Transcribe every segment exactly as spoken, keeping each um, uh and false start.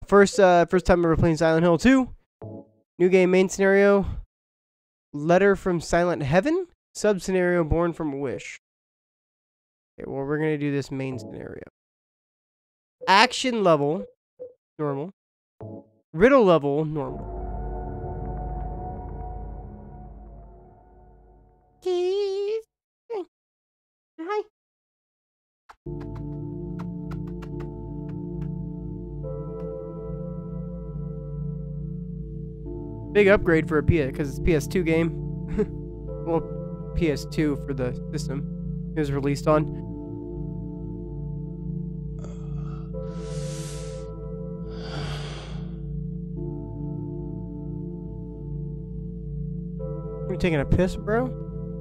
first uh, first time ever playing Silent Hill two. New game main scenario. Letter from Silent Heaven. Sub scenario born from a wish. Okay, well, we're going to do this main scenario. Action level, normal. Riddle level, normal. Keys. Hey. Hi. Big upgrade for a P S, because it's a P S two game. Well, P S two for the system it was released on. You taking a piss, bro?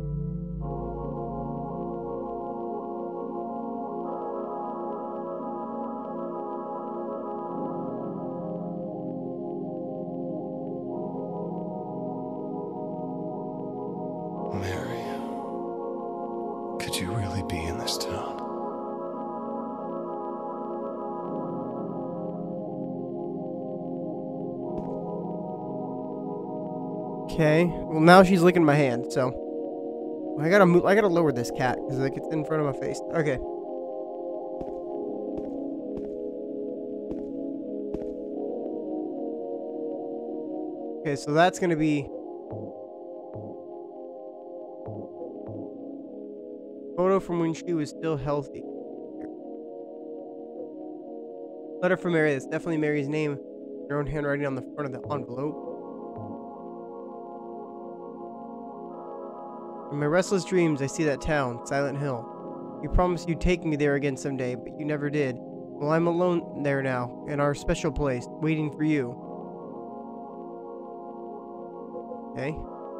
Mary, could you really be in this town? Okay. Well, now she's licking my hand, so I gotta move. I gotta lower this cat because like it's in front of my face. Okay. Okay, so that's gonna be photo from when she was still healthy. Letter from Mary. That's definitely Mary's name. Her own handwriting on the front of the envelope. In my restless dreams, I see that town, Silent Hill. You promised you'd take me there again someday, but you never did. Well, I'm alone there now, in our special place, waiting for you. Okay.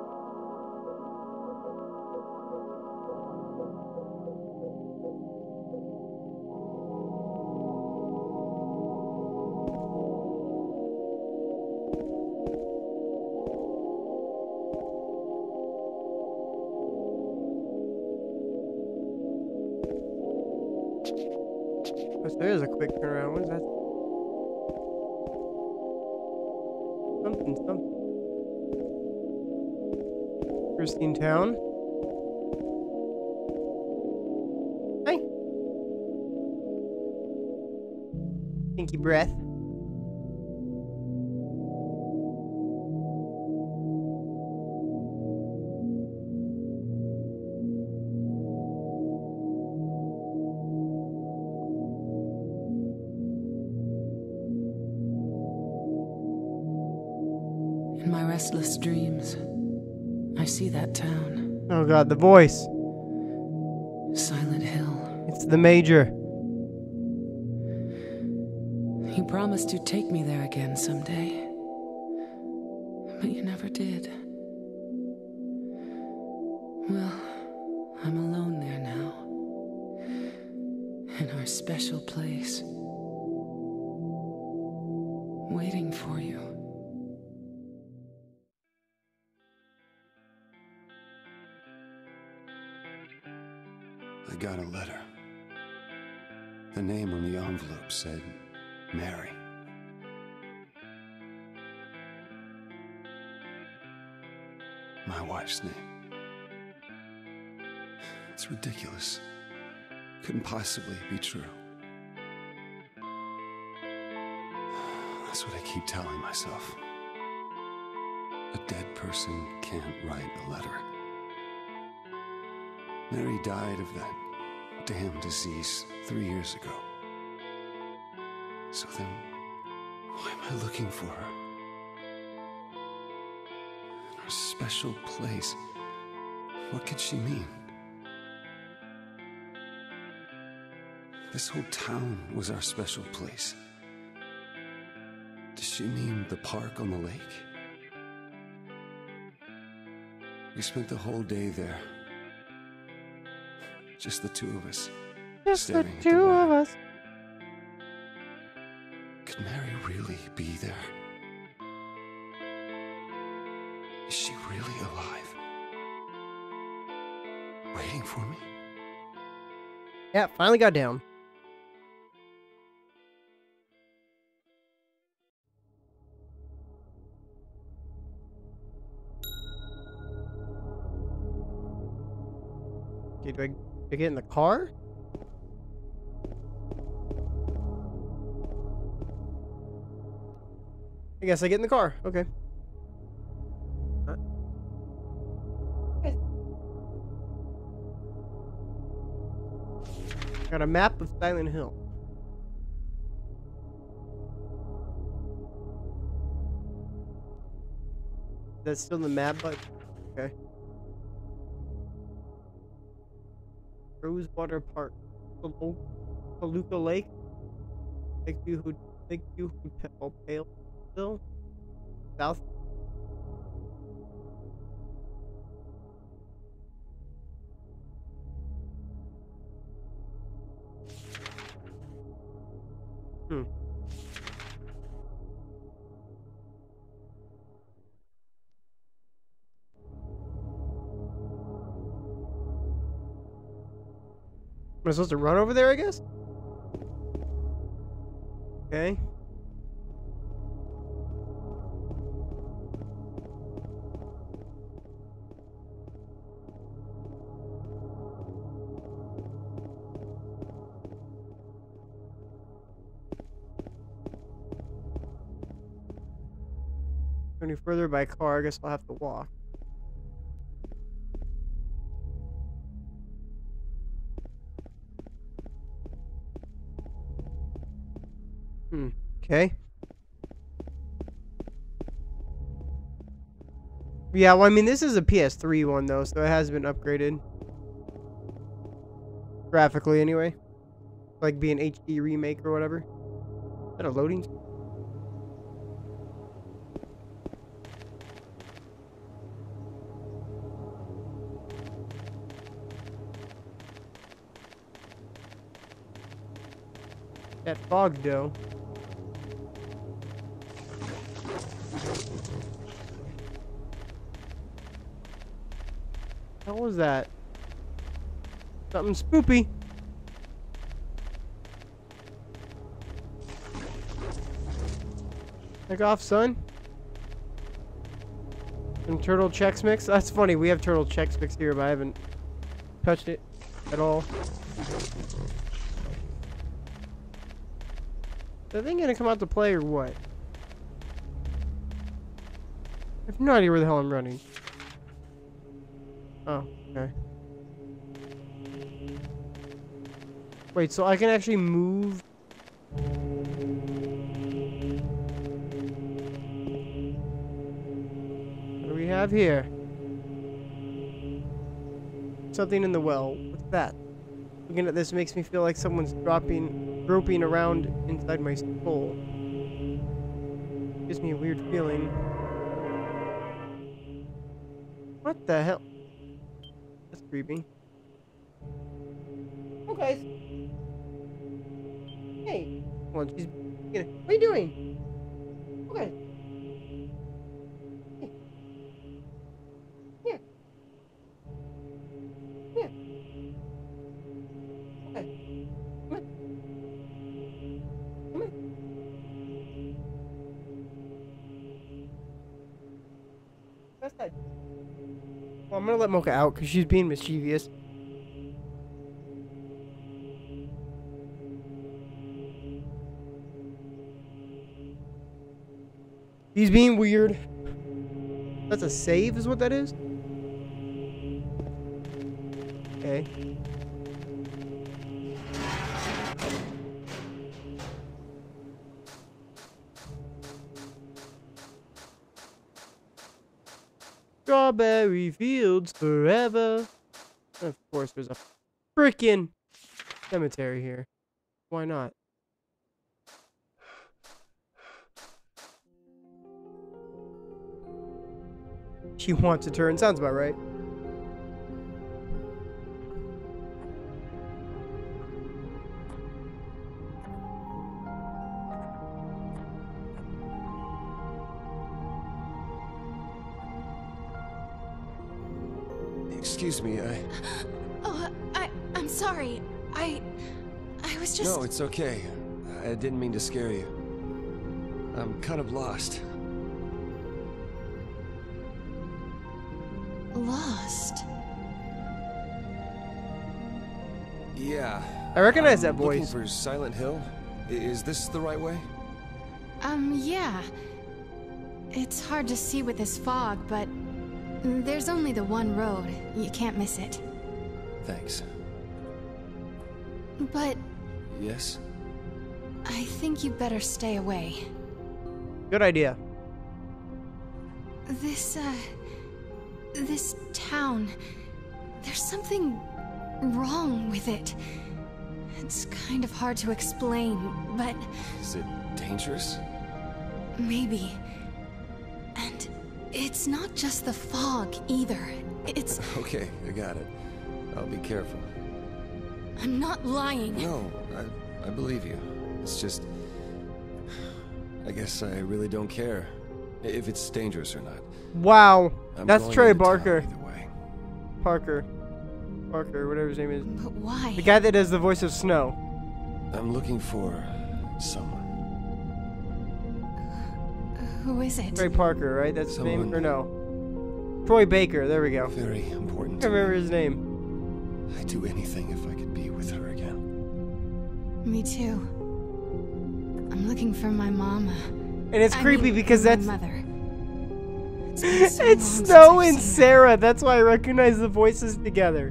Oh, so there's a quick turnaround. What is that? Something, something. Pristine town. Hi. Stinky breath. In my restless dreams, I see that town. Oh god, the voice. Silent Hill. It's the Major. You promised to take me there again someday, but you never did. Well, I'm alone there now, in our special place, waiting for you. I got a letter. The name on the envelope said Mary. My wife's name. It's ridiculous. Couldn't possibly be true. That's what I keep telling myself. A dead person can't write a letter. Mary died of that damn disease three years ago. So then, why am I looking for her? In our special place. What could she mean? This whole town was our special place. Does she mean the park on the lake? We spent the whole day there. Just the two of us. Just the staring at two water. of us. Could Mary really be there? Is she really alive? Waiting for me? Yeah, finally got down. Okay, do I, do I get in the car? I guess I get in the car. Okay. Huh? Got a map of Silent Hill. That's still the map, but okay. Rosewater Park, Palooka Lake, Lakeview, Lakeview Hotel, Paleville, South. Hmm. Am I supposed to run over there, I guess? Okay. Any further by car, I guess I'll have to walk. Hmm. Okay. Yeah, well, I mean, this is a P S three one, though, so it has been upgraded. Graphically, anyway. Like, be an H D remake or whatever. Is that a loading? That fog dough. What was that? Something spoopy. Back off, son. Some turtle Chex Mix. That's funny. We have turtle Chex Mix here, but I haven't touched it at all. Is that thing gonna come out to play or what? I have no idea where the hell I'm running. Oh, okay. Wait, so I can actually move? What do we have here? Something in the well. What's that? Looking at this makes me feel like someone's dropping, groping around inside my soul. Gives me a weird feeling. What the hell? That's creepy. Oh, guys. Hey. Come on, she's. What are you doing? Okay. Hey. Here. Here. Okay. Come on. Come on. That's that. Well, I'm gonna let Mocha out because she's being mischievous. He's being weird. That's a save, is what that is? Okay. Strawberry fields forever. Of course, there's a freaking cemetery here. Why not? She wants to turn. Sounds about right. Excuse me, I... Oh, I... I'm sorry. I... I was just... No, it's okay. I didn't mean to scare you. I'm kind of lost. Lost. Yeah. I recognize I'm that voice. Looking for Silent Hill? I- Is this the right way? Um, yeah. It's hard to see with this fog, but there's only the one road. You can't miss it. Thanks. But Yes? I think you better stay away. Good idea. This, uh... This town... There's something wrong with it. It's kind of hard to explain, but Is it dangerous? maybe. And it's not just the fog, either. It's... Okay, I got it. I'll be careful. I'm not lying. No, I, I believe you. It's just... I guess I really don't care if it's dangerous or not. Wow. I'm That's going Trey into town Barker. either way. Parker. Parker, whatever his name is. But why? The guy that does the voice of Snow. I'm looking for someone. Who is it? Trey Parker, right? That's his name? Someone- Or no? Troy Baker. There we go. Very I important can't to remember me. his name. I'd do anything if I could be with her again. Me too. I'm looking for my mama. And it's I creepy mean, because my that's... mother. It's been so long It's since Snow I've and seen her. Sarah. That's why I recognize the voices together.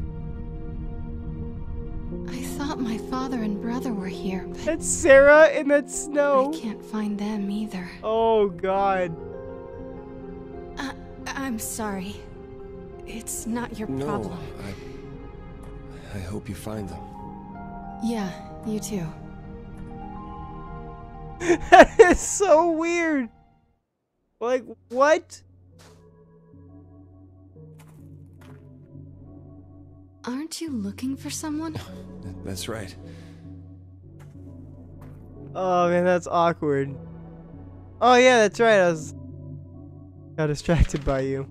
I thought my father and brother were here, but That's Sarah and that's Snow. I can't find them either. Oh, God. Uh, I'm sorry. It's not your No, problem. I... I hope you find them. Yeah, you too. That is so weird. Like, what? Aren't you looking for someone? That's right. Oh, man, that's awkward. Oh, yeah, that's right. I was... got distracted by you.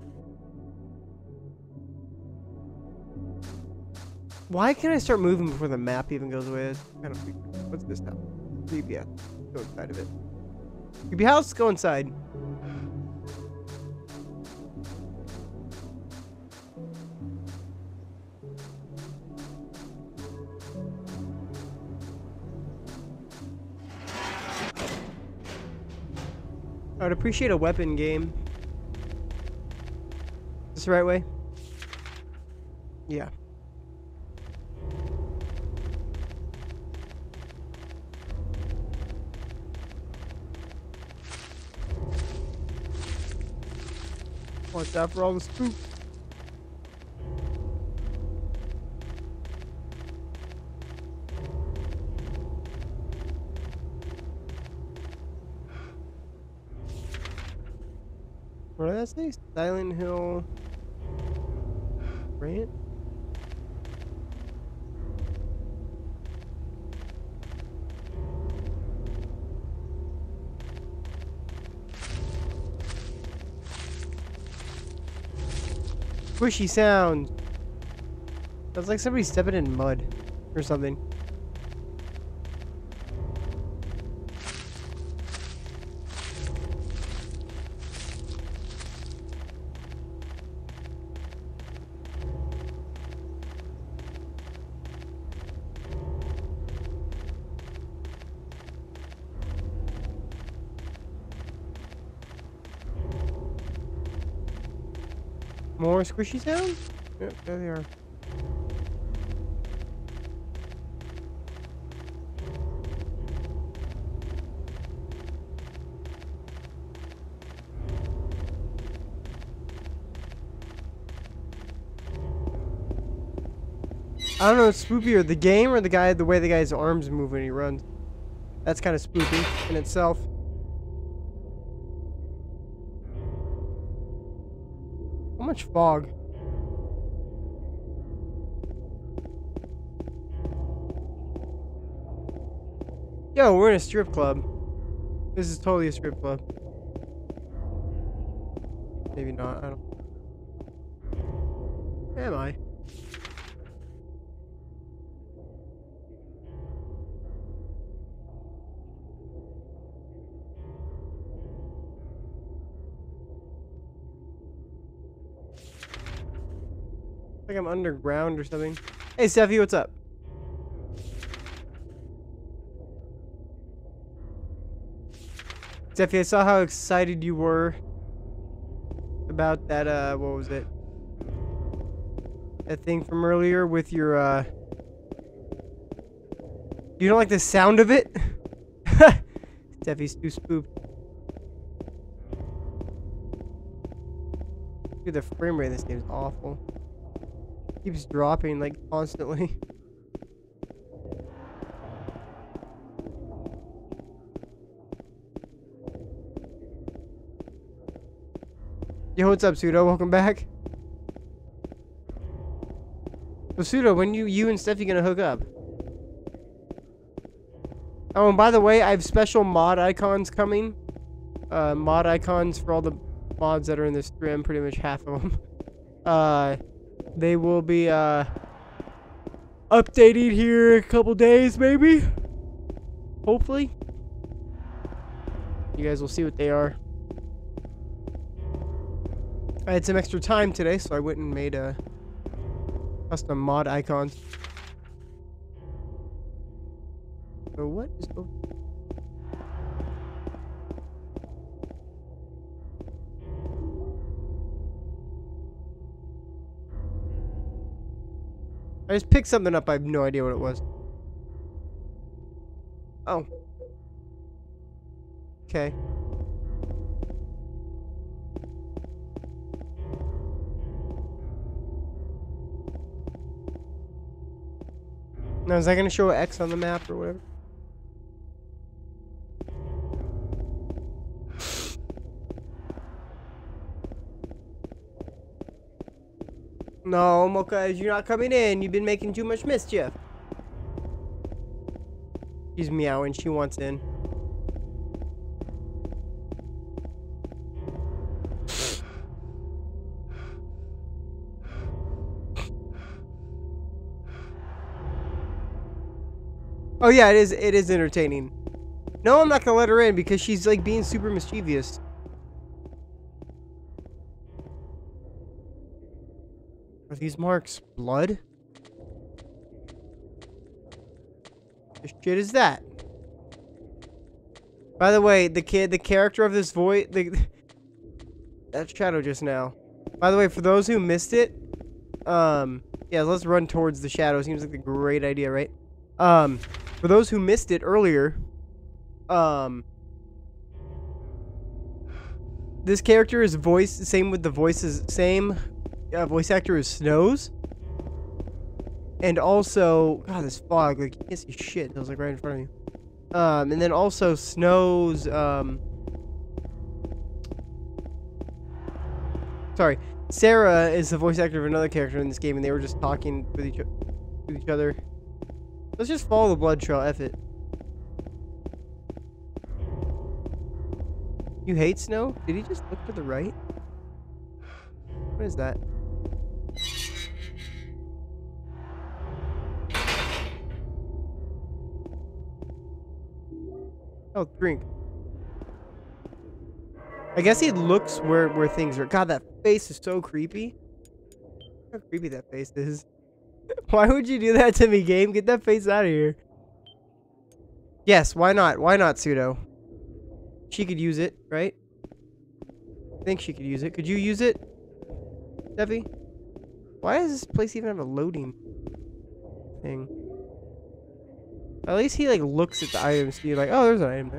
Why can't I start moving before the map even goes away? That's kind of weird. What's this now? Creepy. Yeah. Go inside of it. Creepy house, go inside. I would appreciate a weapon game. Is this the right way? Yeah. Watch out for all the spooks. What did that say? Silent Hill Ranch? Squishy sound. Sounds like somebody stepping in mud or something. More squishy sounds? Yep, there they are. I don't know, it's spookier, the game or the guy, the way the guy's arms move when he runs. That's kind of spooky in itself. How much fog? Yo, we're in a strip club. This is totally a strip club. Maybe not, I don't. Am I? Like I'm underground or something. Hey, Steffi, what's up? Steffi, I saw how excited you were about that, uh, what was it? That thing from earlier with your, uh... You don't like the sound of it? Steffi's too spooked. Dude, the frame rate in this game is awful. It keeps dropping, like, constantly. Yo, what's up, Pseudo? Welcome back. So, Pseudo, when you you and Steffi gonna hook up? Oh, and by the way, I have special mod icons coming. Uh, mod icons for all the mods that are in this stream, pretty much half of them. Uh, they will be, uh, updating here in a couple days, maybe? Hopefully. You guys will see what they are. I had some extra time today, so I went and made a custom mod icons. So what is going on? I just picked something up. I have no idea what it was. Oh. Okay. Now, is that going to show X on the map or whatever? No, Mocha, you're not coming in. You've been making too much mischief. She's meowing. She wants in. Oh yeah, it is. It is entertaining. No, I'm not gonna let her in because she's like being super mischievous. Are these marks blood? The shit is that? By the way, the kid, the character of this voice, the that shadow just now. By the way, for those who missed it, um, yeah, let's run towards the shadow. Seems like a great idea, right? Um, for those who missed it earlier, um, this character is voiced, same with the voices, same uh, voice actor as Snow's. And also, God, this fog, like, you can't see shit. It was like right in front of you. Um, and then also Snow's, um, sorry, Sarah is the voice actor of another character in this game, and they were just talking with each, with each other. Let's just follow the blood trail, F it. You hate Snow? Did he just look to the right? What is that? Oh, drink. I guess he looks where, where things are. God, that face is so creepy. How creepy that face is. Why would you do that to me, game? Get that face out of here. Yes, why not? Why not, Pseudo? She could use it, right? I think she could use it. Could you use it, Steffi? Why does this place even have a loading thing? At least he, like, looks at the items. So you're like, oh, there's an item there.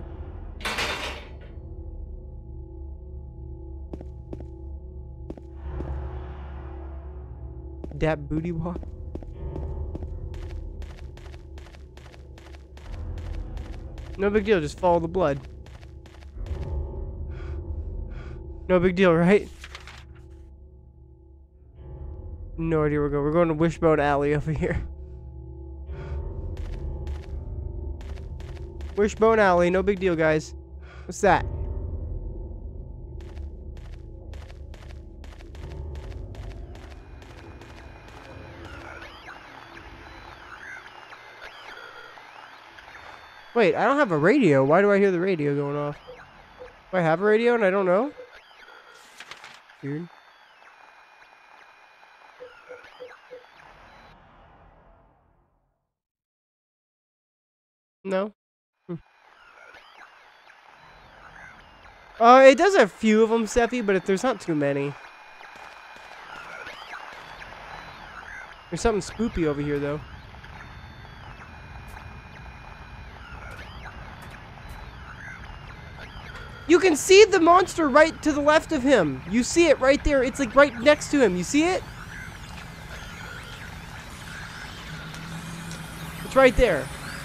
That booty walk. No big deal, just follow the blood. No big deal, right? No idea where we're going. We're going to Wishbone Alley over here. Wishbone Alley, no big deal, guys. What's that? Wait, I don't have a radio. Why do I hear the radio going off? Do I have a radio and I don't know? Weird. No? Hmm. Uh, it does have a few of them, Seppi, but if there's not too many. There's something spoopy over here, though. You can see the monster right to the left of him. You see it right there. It's like right next to him. You see it? It's right there.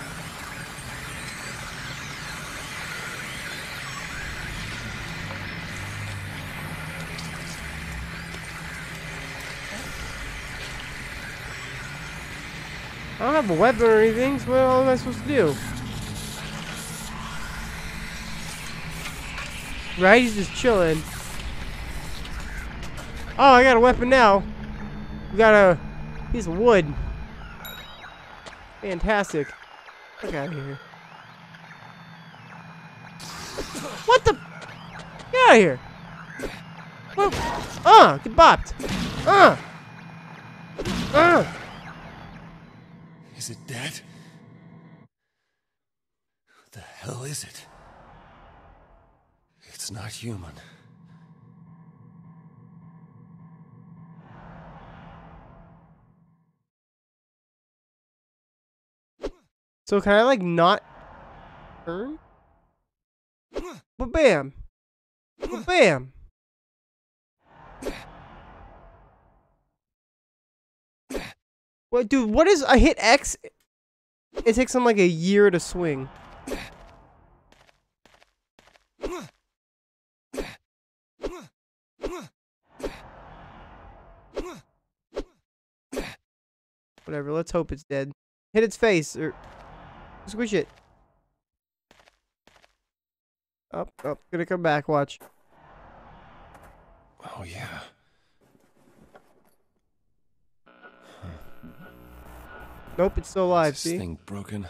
I don't have a weapon or anything, so what am I supposed to do? Right? He's just chilling. Oh, I got a weapon now. We got a piece of wood. Fantastic. Get out of here. What the? Get out of here. Whoa. Uh, get bopped. Uh. Uh. Is it dead? What the hell is it? It's not human. So can I like not turn? But bam. But bam. What, dude? What is? I hit X. It takes them like a year to swing. Whatever. Let's hope it's dead. Hit its face or squish it. Up, up. Gonna come back. Watch. Oh yeah. Nope, it's still alive. Is this See? thing broken?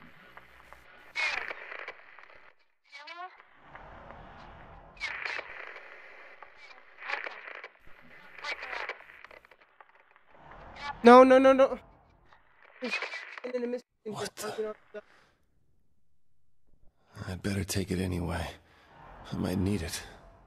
No, no, no, no. What the? I'd better take it anyway. I might need it.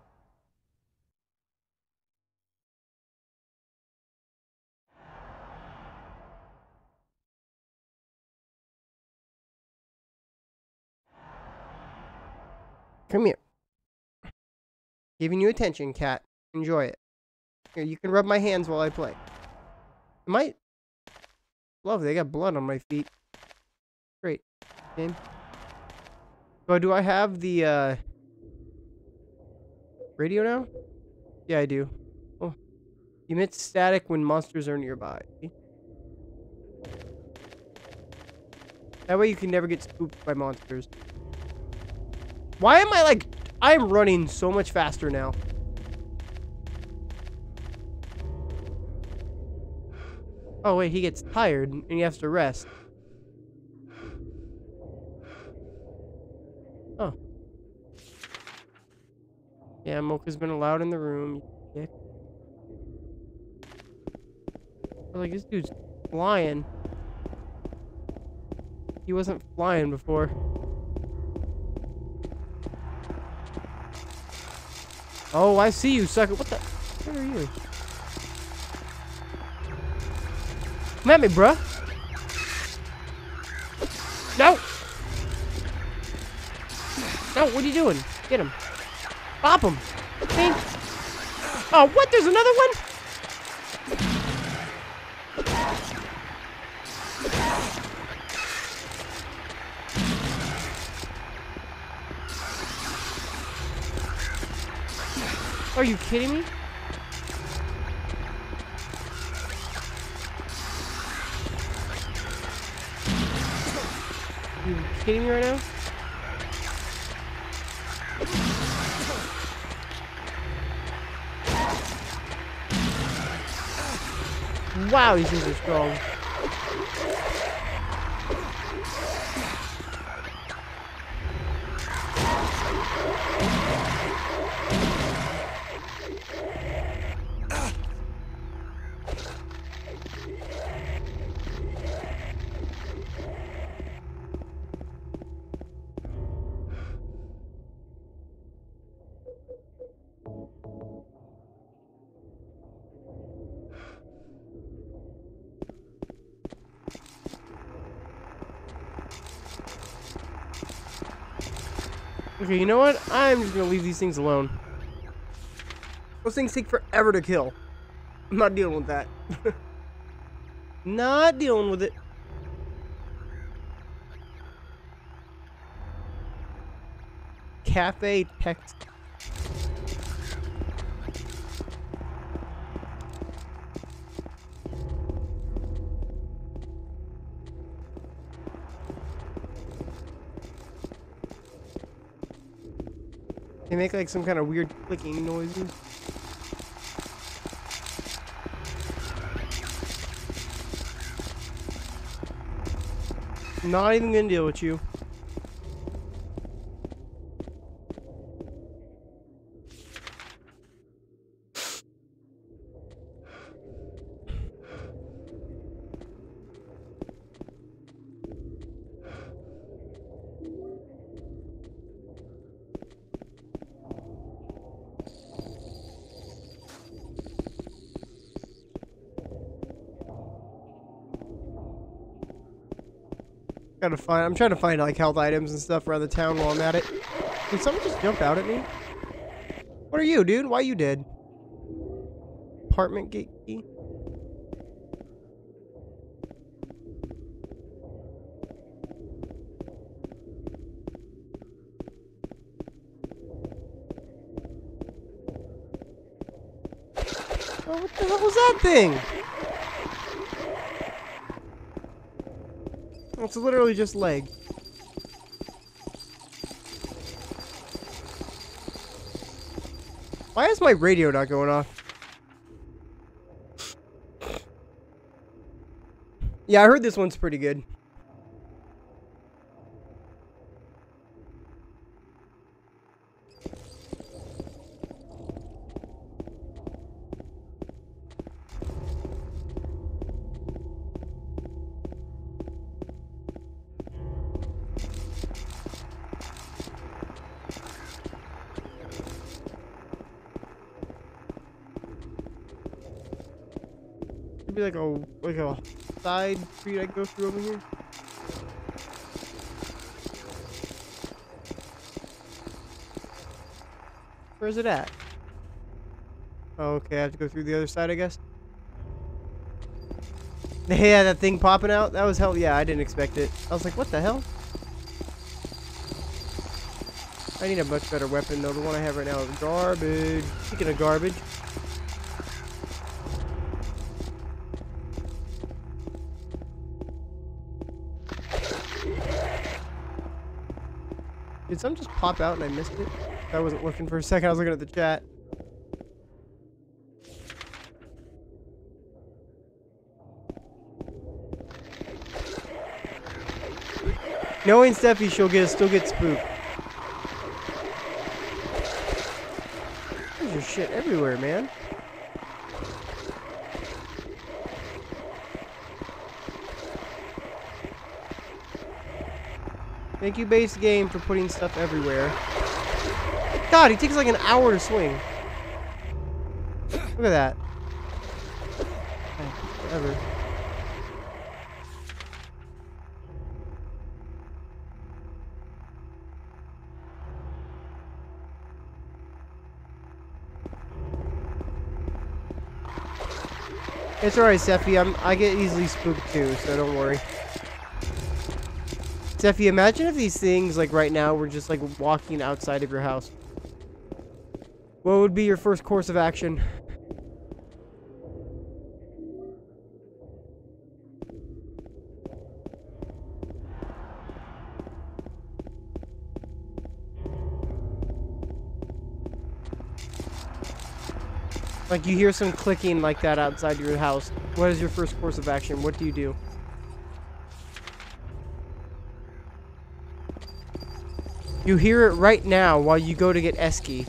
Come here. Giving you attention, cat. Enjoy it. Here, you can rub my hands while I play. Am I? Lovely, I got blood on my feet. Great. Game. So do I have the uh radio now? Yeah, I do. Oh. Emits static when monsters are nearby. That way you can never get spooked by monsters. Why am I like... I'm running so much faster now. Oh wait, he gets tired and he has to rest. Oh. Yeah, Mocha's been allowed in the room. Yeah. Like, this dude's flying. He wasn't flying before. Oh, I see you, sucker. What the? Where are you? Come at me, bruh. No! No, what are you doing? Get him. Bop him. Ding. Oh, what? There's another one? Are you kidding me? Are you kidding me right now? Wow, these things are strong. Okay, you know what? I'm just gonna leave these things alone. Those things take forever to kill. I'm not dealing with that. Not dealing with it. Cafe text. They make like some kind of weird clicking noises. Not even gonna deal with you. Gotta find. I'm trying to find like health items and stuff around the town while I'm at it. Did someone just jump out at me? What are you, dude? Why you dead? Apartment gate key. Oh, what the hell was that thing? It's literally just leg. Why is my radio not going off? Yeah, I heard this one's pretty good. Could be like a like a side street I go through over here. Where's it at? Oh, okay, I have to go through the other side, I guess. Yeah, that thing popping out. That was hell. Yeah, I didn't expect it. I was like, what the hell? I need a much better weapon though. The one I have right now is garbage. Speaking of garbage. Did something just pop out and I missed it? I wasn't looking for a second. I was looking at the chat. Knowing Steffi, she'll get still get spooked. There's your shit everywhere, man. Thank you, base game, for putting stuff everywhere. God, he takes like an hour to swing. Look at that. Whatever. It's alright, Steffi. I'm I get easily spooked too, so don't worry. Steffi, imagine if these things, like right now, were just like walking outside of your house. What would be your first course of action? Like you hear some clicking like that outside your house. What is your first course of action? What do you do? You hear it right now while you go to get Esky.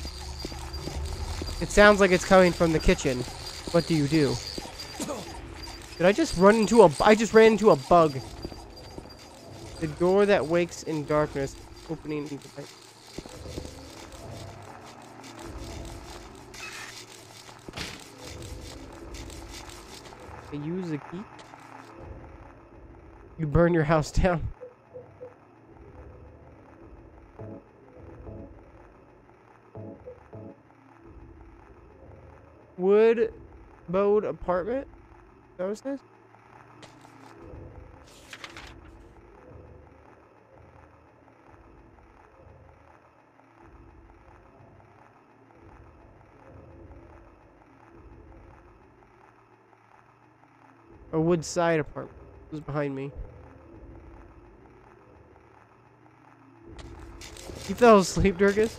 It sounds like it's coming from the kitchen. What do you do? Did I just run into a... I just ran into a bug. The door that wakes in darkness, opening into night. I use a key. You burn your house down. Wood Bode apartment? Is that what it says? A Woodside apartment. It was behind me. You fell asleep, Durgus?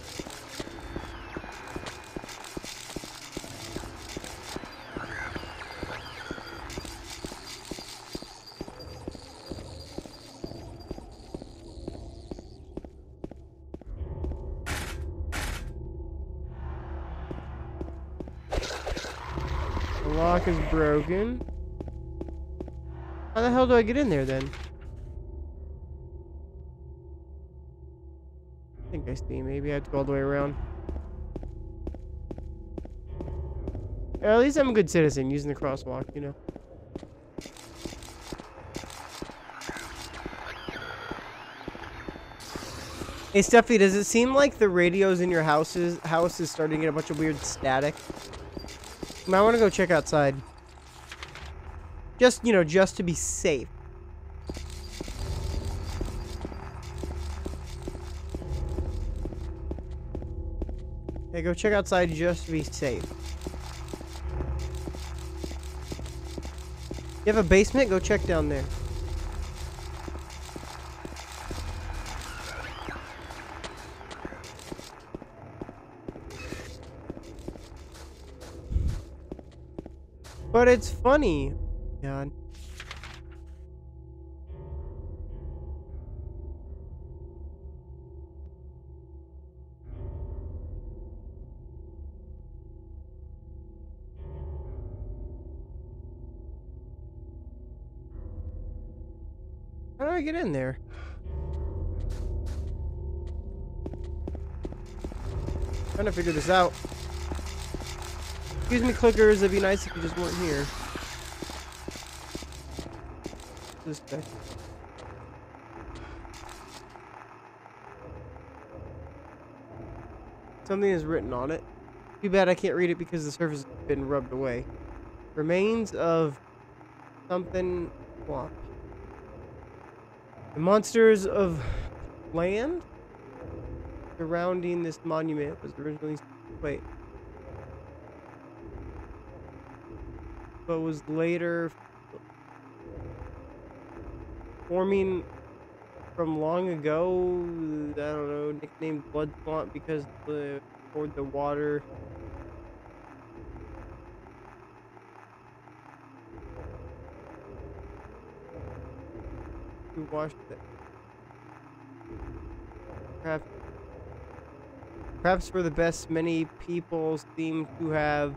The lock is broken. How the hell do I get in there then? I think I see. Maybe I have to go all the way around. Or at least I'm a good citizen using the crosswalk, you know. Hey Steffi, does it seem like the radios in your houses house is starting to get a bunch of weird static? I might want to go check outside. Just, you know, just to be safe. Okay, go check outside just to be safe. You have a basement? Go check down there. But it's funny. God. How do I get in there? Trying to figure this out. Excuse me, clickers. It'd be nice if you just weren't here. This guy. Something is written on it. Too bad I can't read it because the surface has been rubbed away. Remains of something swamp. The monsters of land surrounding this monument was originally wait. But was later forming from long ago. I don't know, nicknamed Blood Swamp because the or the water who washed it. Perhaps, perhaps for the best, many people seem to have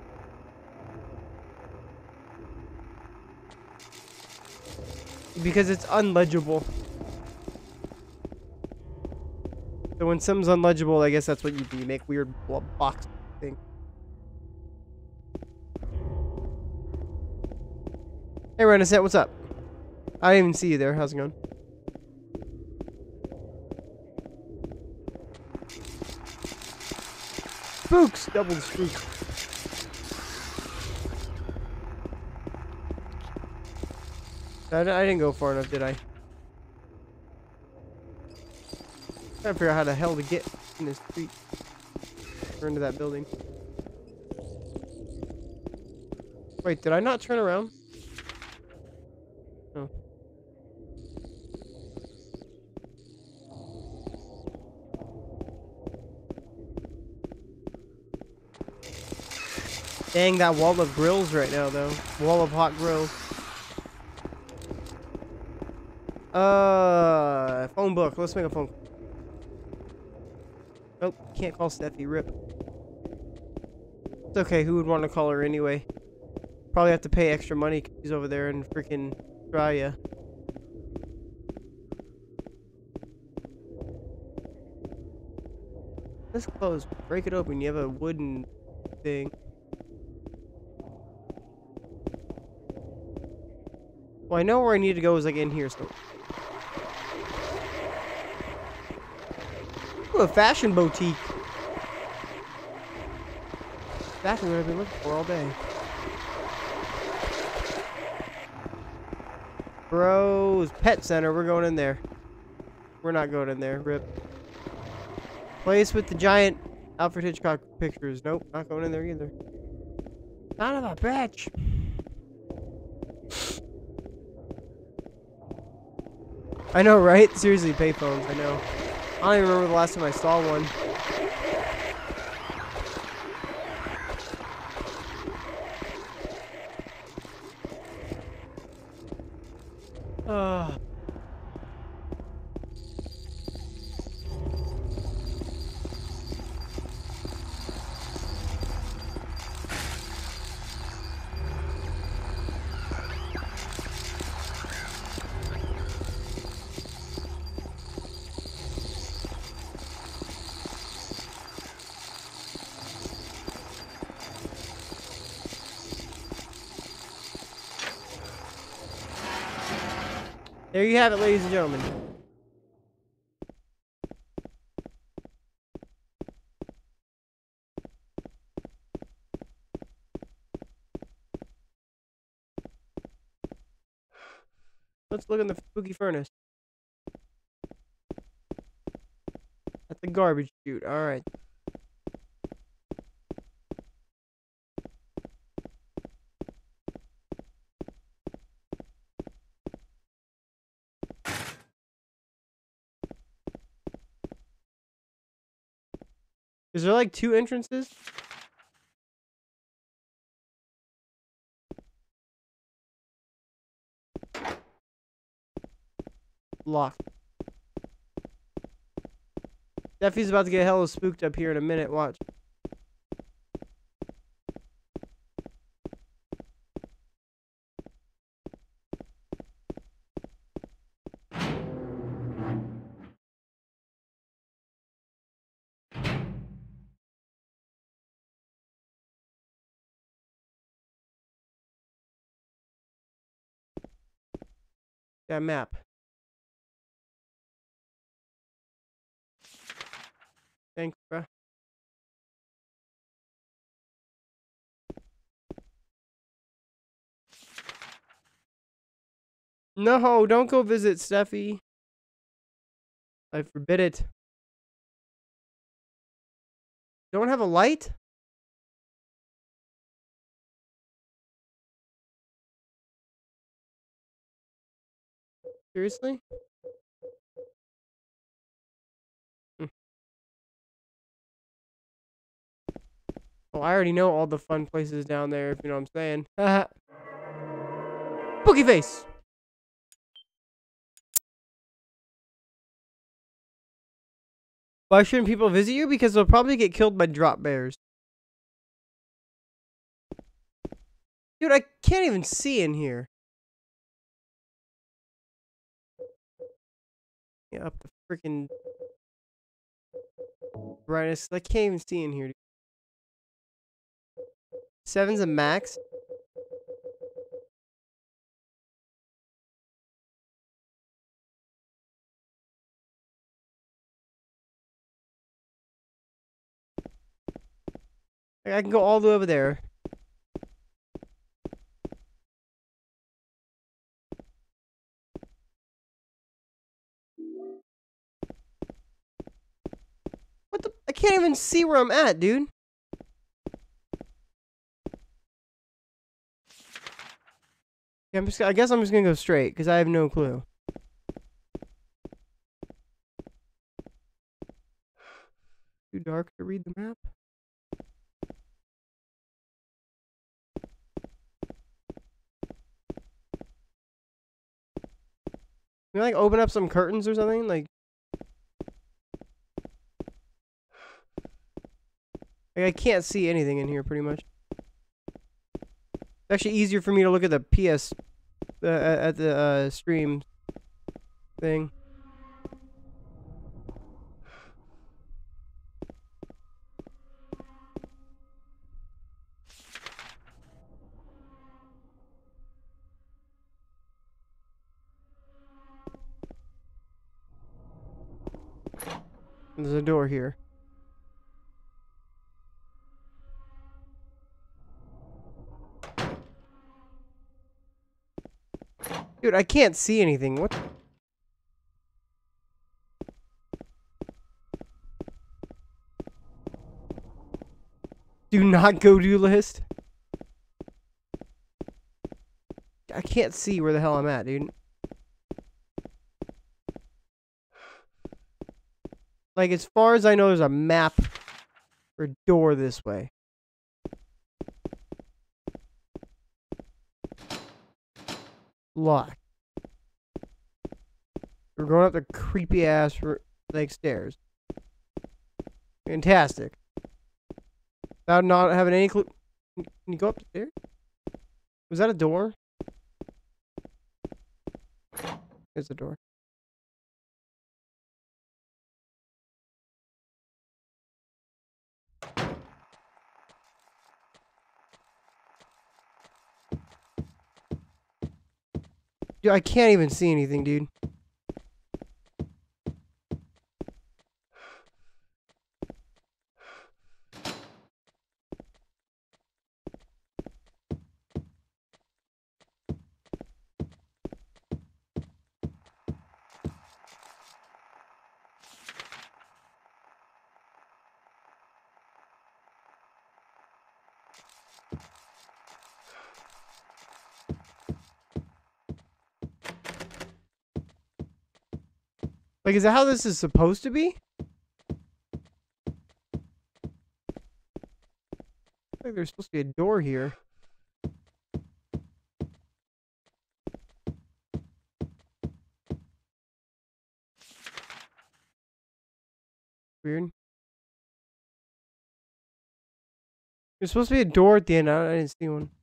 because it's unlegible. So when something's unlegible, I guess that's what you do. You make weird box thing. Hey, Renaissance, what's up? I didn't even see you there. How's it going? Spooks! Double the spooks. I, I didn't go far enough, did I? Trying to figure out how the hell to get in this street or into that building. Wait, did I not turn around? No. Dang, that wall of grills right now, though. Wall of hot grills. Uh, phone book. Let's make a phone. Nope, can't call Steffi. Rip. It's okay. Who would want to call her anyway? Probably have to pay extra money because she's over there in freaking Australia. This closed. Break it open. You have a wooden thing. Well, I know where I need to go is like in here, so. Ooh, a fashion boutique. Exactly what I've been looking for all day. Bros, pet center. We're going in there. We're not going in there. Rip. Place with the giant Alfred Hitchcock pictures. Nope, not going in there either. Son of a bitch. I know, right? Seriously, payphones. I know. I don't even remember the last time I saw one. Uh. There you have it, ladies and gentlemen. Let's look in the spooky furnace. At the garbage chute. Alright. Is there like two entrances? Locked. Steffi's about to get hella spooked up here in a minute. Watch. That map. Thanks, bruh. No, don't go visit Steffi. I forbid it. Don't have a light? Seriously? Hm. Oh, I already know all the fun places down there, if you know what I'm saying. Haha. Boogie face! Why shouldn't people visit you? Because they'll probably get killed by drop bears. Dude, I can't even see in here. Yeah, up the freaking brightness. I can't even see in here. Seven's a max. I can go all the way over there. What the? I can't even see where I'm at, dude. Yeah, I'm just. I guess I'm just gonna go straight because I have no clue. Too dark to read the map. Can I like open up some curtains or something? Like, like I can't see anything in here pretty much. It's actually easier for me to look at the P S uh, at the uh, stream thing. There's a door here. Dude, I can't see anything. What? Do not go to list. I can't see where the hell I'm at, dude. Like, as far as I know, there's a map or door this way. Locked. We're going up the creepy ass like stairs. Fantastic. Without not having any clue. Can you go up the stairs? Was that a door? There's the door. Dude, I can't even see anything, dude. Like, is that how this is supposed to be? Like, there's supposed to be a door here. Weird. There's supposed to be a door at the end. I, I didn't see one.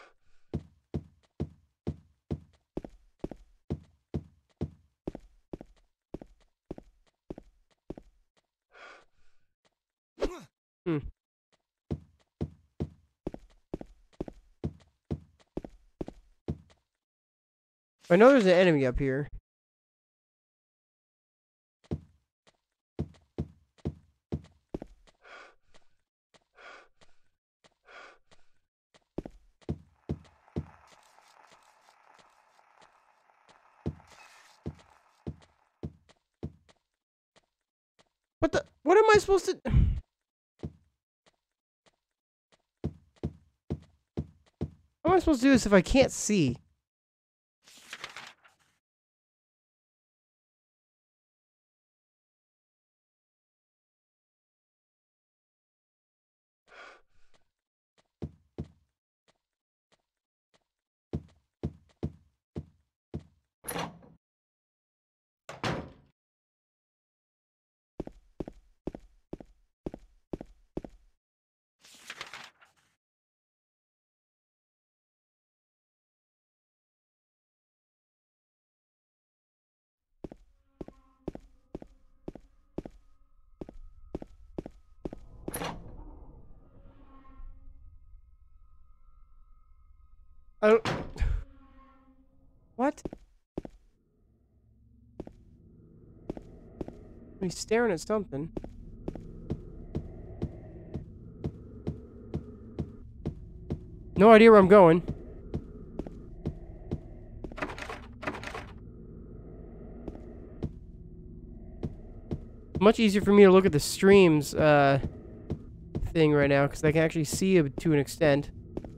Hmm. I know there's an enemy up here. What the? What am I supposed to? How am I supposed to do this if I can't see? I don't... What? He's staring at something. No idea where I'm going. Much easier for me to look at the streams uh, thing right now because I can actually see it to an extent.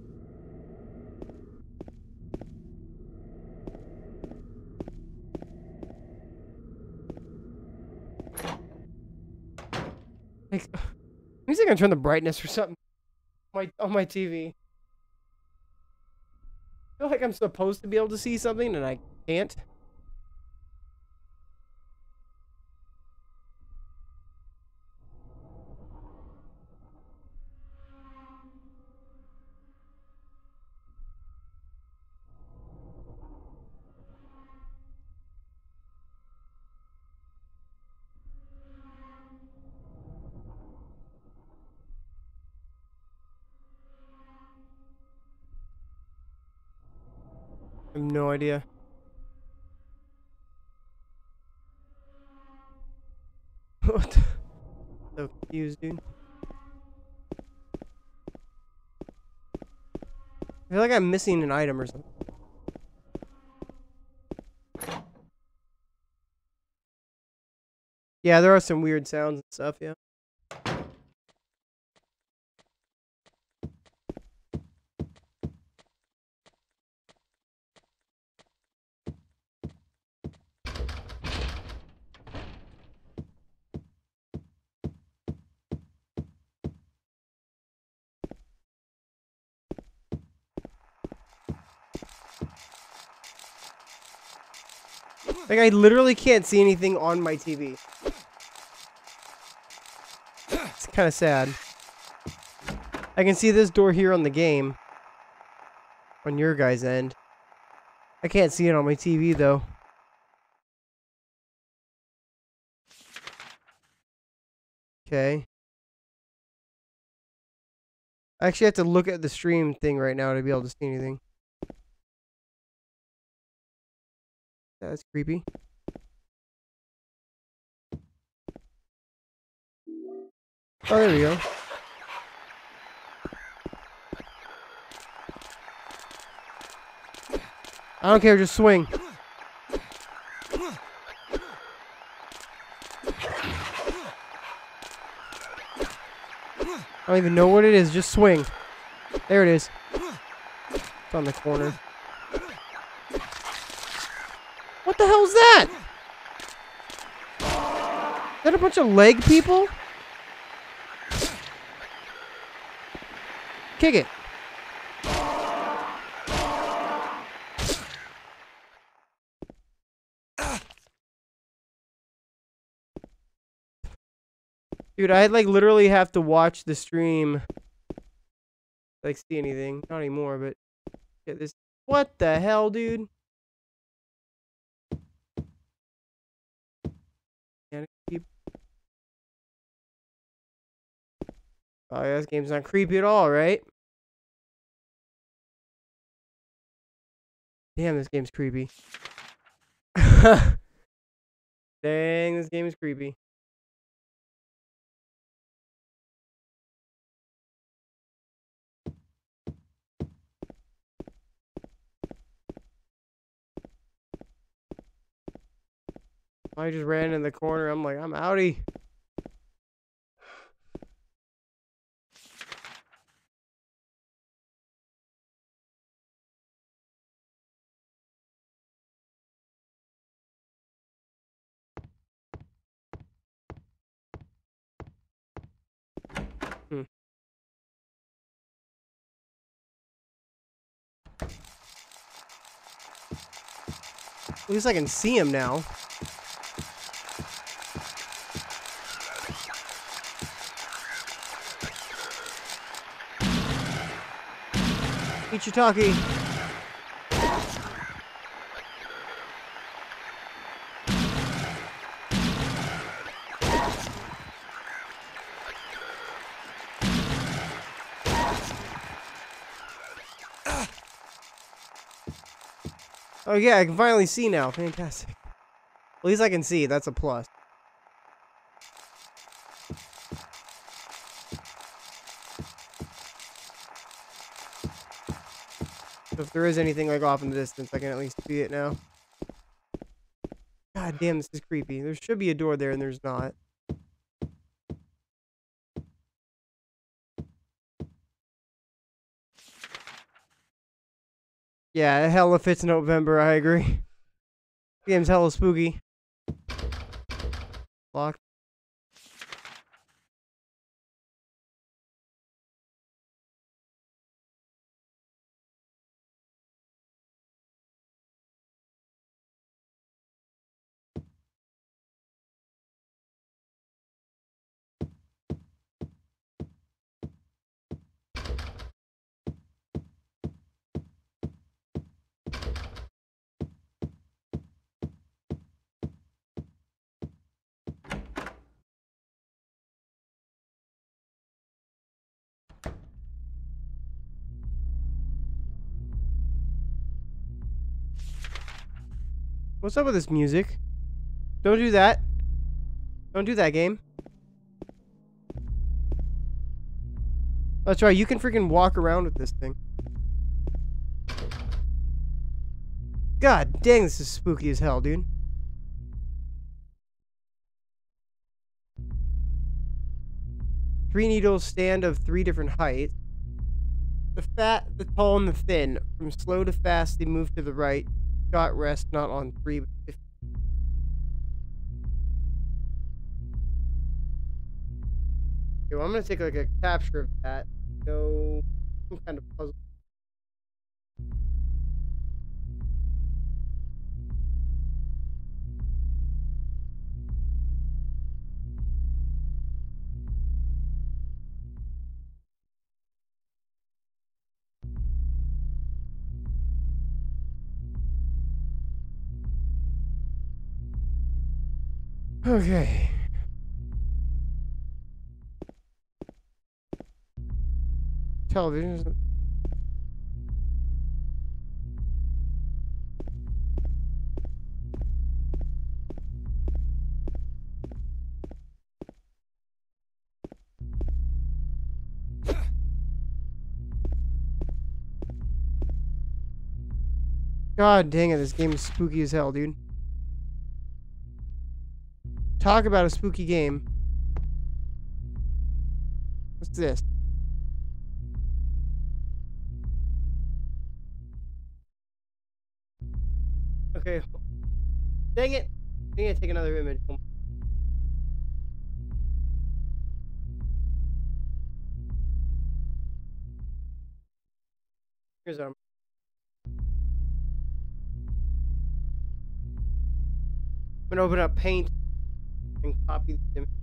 Like, let me see if I can turn the brightness or something on my, on my T V. I feel like I'm supposed to be able to see something and I can't. I have no idea. What? So confused, dude. I feel like I'm missing an item or something. Yeah, there are some weird sounds and stuff, yeah. Like, I literally can't see anything on my T V. It's kind of sad. I can see this door here on the game. On your guys' end. I can't see it on my T V, though. Okay. I actually have to look at the stream thing right now to be able to see anything. That's creepy. Oh, there we go. I don't care, just swing. I don't even know what it is, just swing. There it is. It's on the corner. What the hell is that? Is that a bunch of leg people? Kick it. Dude, I like literally have to watch the stream. Like see anything. Not anymore, but get this. What the hell, dude? Can't keep. Oh, yeah, this game's not creepy at all, right? Damn, this game's creepy. Dang, this game is creepy. I just ran in the corner. I'm like, I'm outie. Hmm. At least I can see him now. Ichitaki. Oh yeah, I can finally see now. Fantastic. At least I can see. That's a plus. So if there is anything like off in the distance, I can at least see it now. God damn, this is creepy. There should be a door there and there's not. Yeah, hell if it's Nopevember, I agree. The game's hella spooky. Locked. What's up with this music? Don't do that. Don't do that, game. That's right, you can freaking walk around with this thing. God dang, this is spooky as hell, dude. Three needles stand of three different heights. The fat, the tall, and the thin. From slow to fast, they move to the right. Shot rest not on three, but fifty. Okay, well, I'm gonna take like a capture of that. Go some kind of puzzle. Okay. Television. God dang it, this game is spooky as hell, dude. Talk about a spooky game. What's this? Okay. Dang it. I need to take another image. Here's our. I'm gonna open up Paint and copy the image.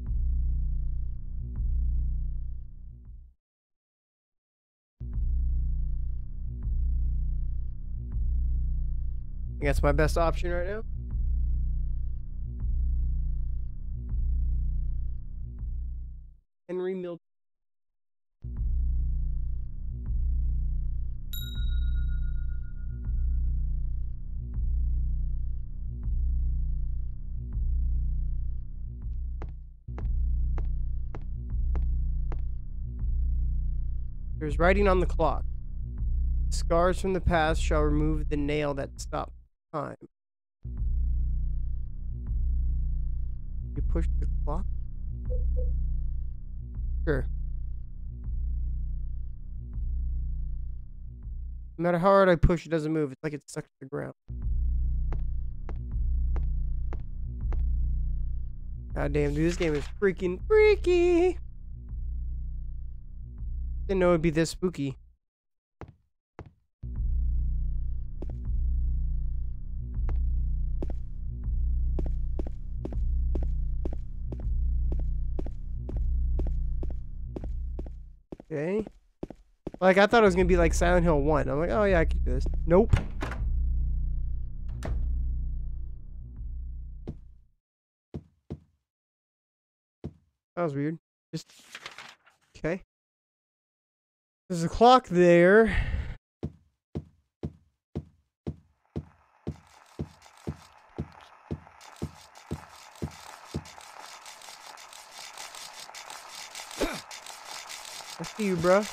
I think that's my best option right now. Henry Milton. There's writing on the clock. Scars from the past shall remove the nail that stopped time. You push the clock? Sure. No matter how hard I push, it doesn't move. It's like it's stuck to the ground. God damn, dude, this game is freaking freaky. Didn't know it'd be this spooky. Okay. Like, I thought it was gonna be like Silent Hill one. I'm like, oh yeah, I can do this. Nope. That was weird. Just okay. There's a clock there. I see you, bro.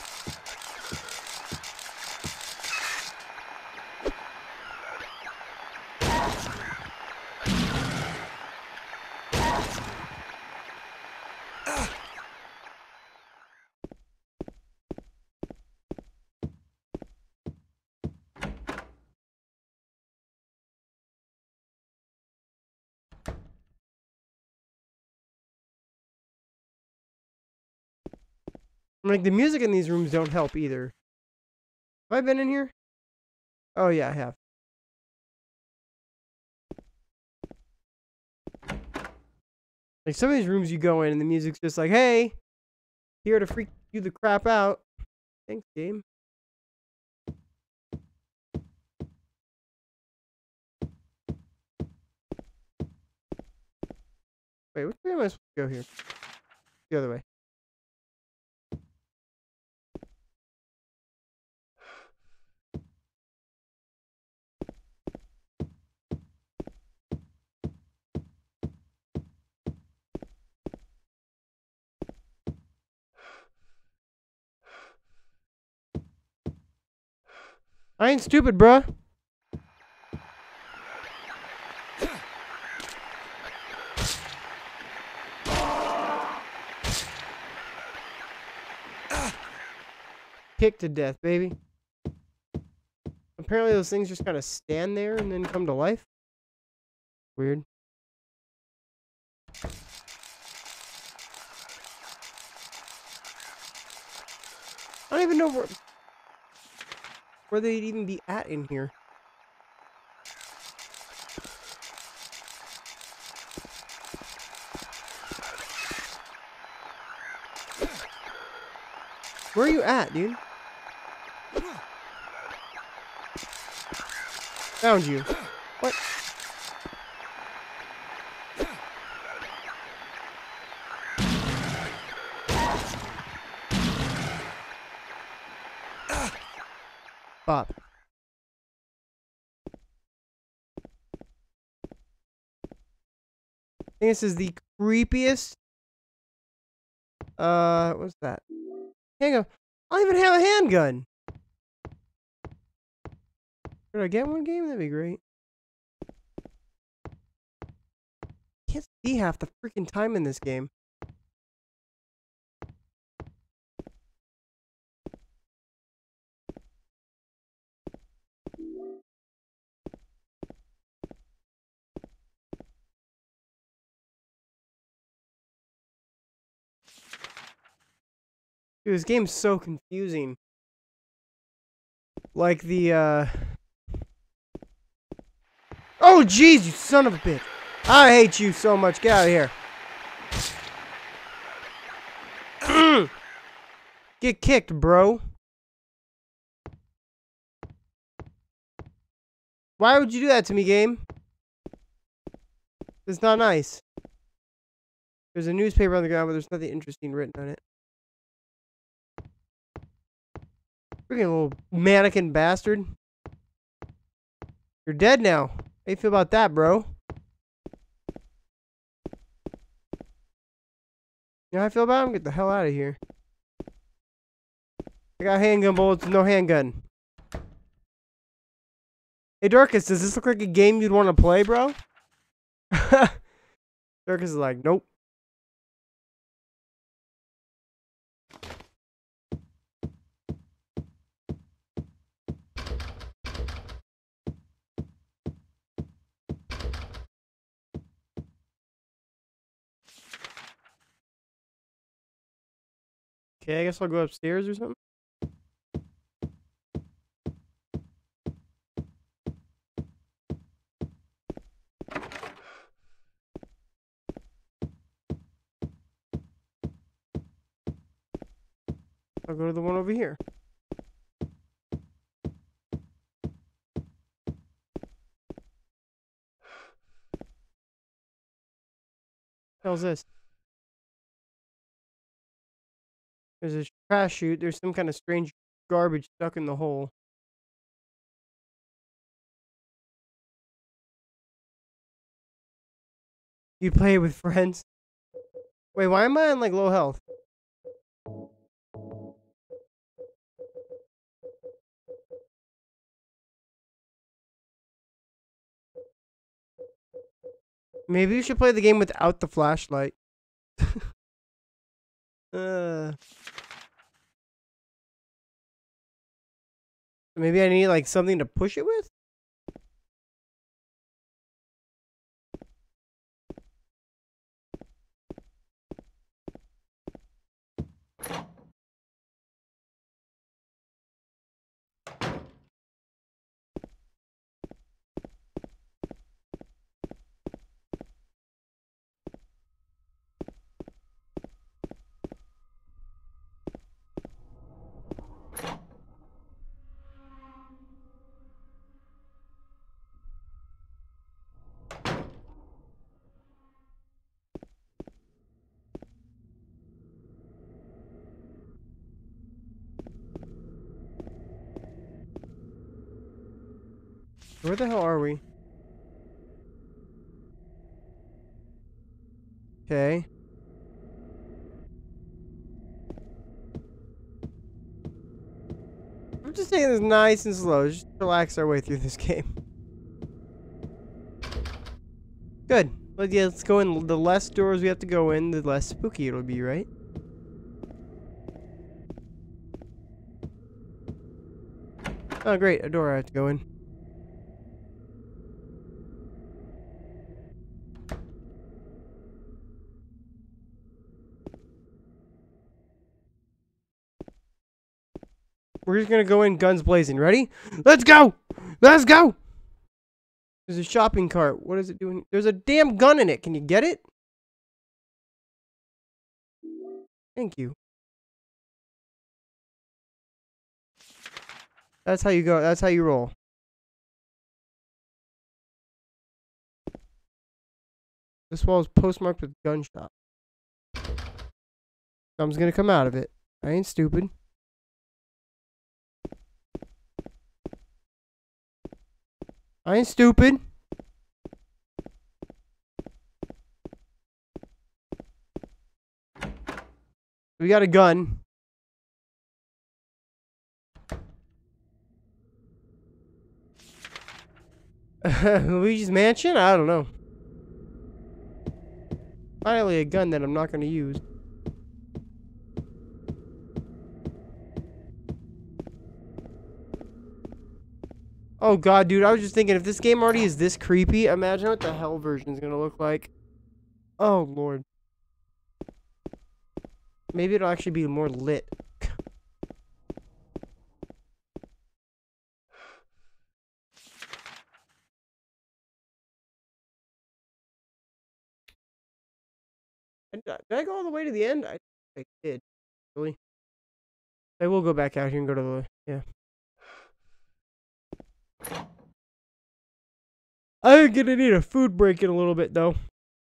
Like, the music in these rooms don't help either. Have I been in here? Oh yeah, I have. Like, some of these rooms you go in and the music's just like, hey, here to freak you the crap out. Thanks, game. Wait, which way am I supposed to go here? The other way. I ain't stupid, bruh. kicked to death, baby. Apparently those things just kind of stand there and then come to life. Weird. I don't even know where, where they'd even be at in here. Where are you at, dude? Found you. What? Bop. I think this is the creepiest. Uh, what's that? Handgun. I don't even have a handgun. Could I get one game? That'd be great. Can't see half the freaking time in this game. Dude, this game's so confusing. Like the, uh... Oh, jeez, you son of a bitch. I hate you so much. Get out of here. Get kicked, bro. Why would you do that to me, game? It's not nice. There's a newspaper on the ground, but there's nothing interesting written on it. Freaking little mannequin bastard. You're dead now. How you feel about that, bro? You know how I feel about him? Get the hell out of here. I got handgun bullets, no handgun. Hey, Dorcas, does this look like a game you'd want to play, bro? Dorcas is like, nope. Okay, I guess I'll go upstairs or something. I'll go to the one over here. What the hell's this? There's a trash chute. There's some kind of strange garbage stuck in the hole. You play with friends? Wait, why am I on like low health? Maybe you should play the game without the flashlight. uh. Maybe I need like something to push it with? Where the hell are we? Okay. I'm just taking this nice and slow. Just relax our way through this game. Good. But yeah, let's go in. The less doors we have to go in, the less spooky it'll be, right? Oh, great. A door I have to go in. We're just gonna go in guns blazing. Ready? Let's go! Let's go! There's a shopping cart. What is it doing? There's a damn gun in it. Can you get it? Thank you. That's how you go. That's how you roll. This wall is postmarked with gunshot. Something's gonna come out of it. I ain't stupid. I ain't stupid. We got a gun. Luigi's Mansion? I don't know. Finally a gun that I'm not going to use. Oh god, dude, I was just thinking, if this game already is this creepy, imagine what the hell version is going to look like. Oh, lord. Maybe it'll actually be more lit. Did I go all the way to the end? I, I did. Really? I will go back out here and go to the... Yeah. I'm gonna need a food break in a little bit, though.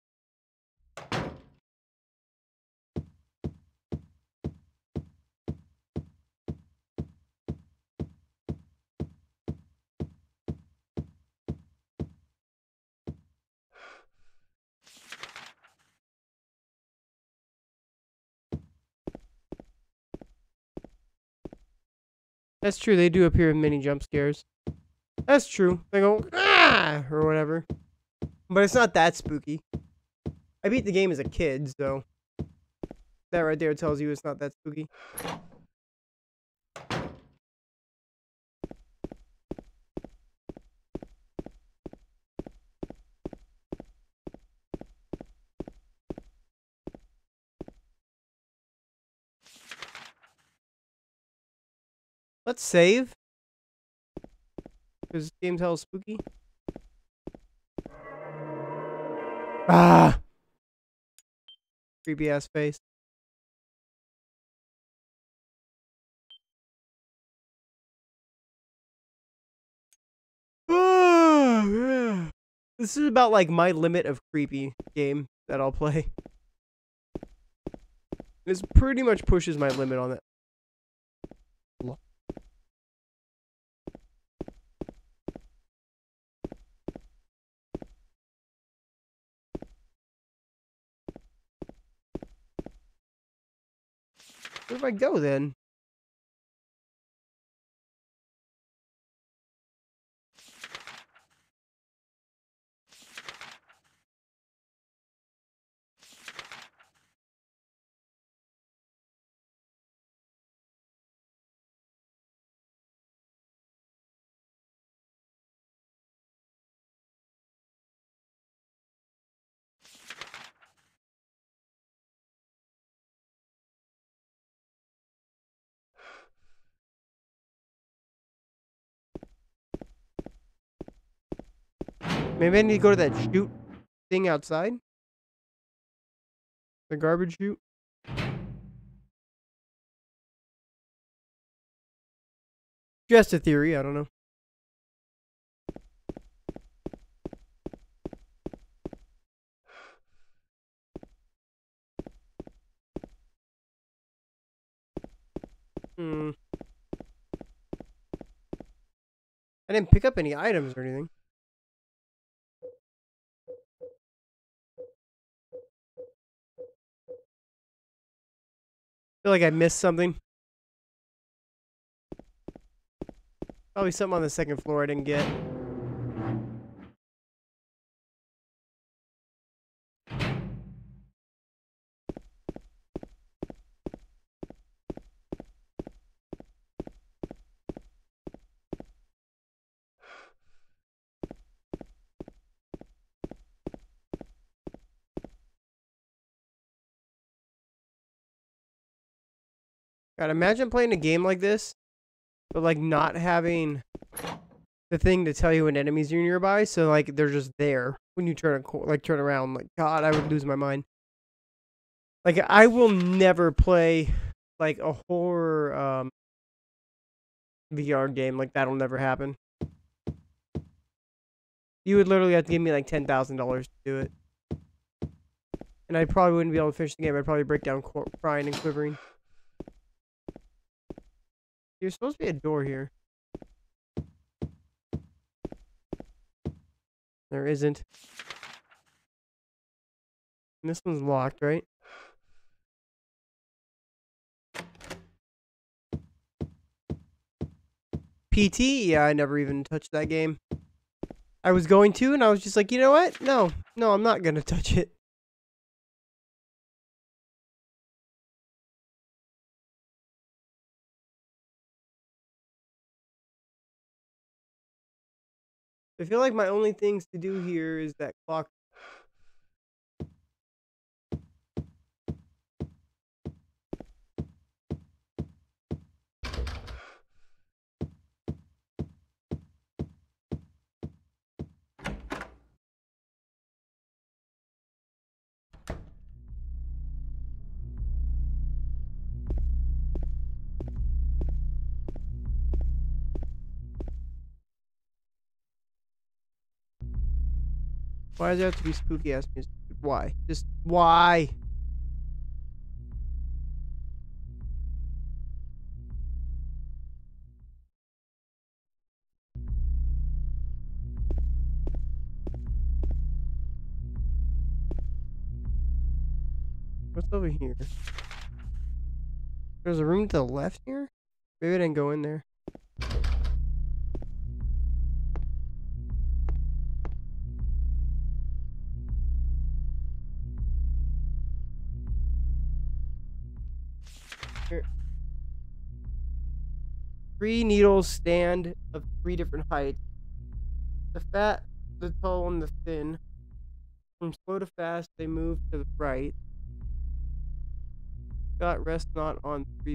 That's true, they do appear in many jump scares. That's true. They go, ah, or whatever. But it's not that spooky. I beat the game as a kid, so that right there tells you it's not that spooky. Let's save. Because this game's hella spooky. Ah! Creepy ass face. Oh, yeah. This is about like my limit of creepy game that I'll play. This pretty much pushes my limit on it. Where do I go then? Maybe I need to go to that chute thing outside. The garbage chute. Just a theory, I don't know. Hmm. I didn't pick up any items or anything. I feel like I missed something. Probably something on the second floor I didn't get. God, imagine playing a game like this, but like not having the thing to tell you when enemies are nearby, so like they're just there when you turn a cor- like turn around. Like God, I would lose my mind. Like I will never play like a horror um, V R game. Like that'll never happen. You would literally have to give me like ten thousand dollars to do it, and I probably wouldn't be able to finish the game. I'd probably break down, cor- crying and quivering. There's supposed to be a door here. There isn't. And this one's locked, right? P T? Yeah, I never even touched that game. I was going to, and I was just like, you know what? No, no, I'm not gonna touch it. I feel like my only things to do here is that clock. Why does it have to be spooky ass music? Why? Just why? What's over here? There's a room to the left here? Maybe I didn't go in there. Here. Three needles stand of three different heights. The fat, the tall, and the thin. From slow to fast, they move to the right. Got rest not on three.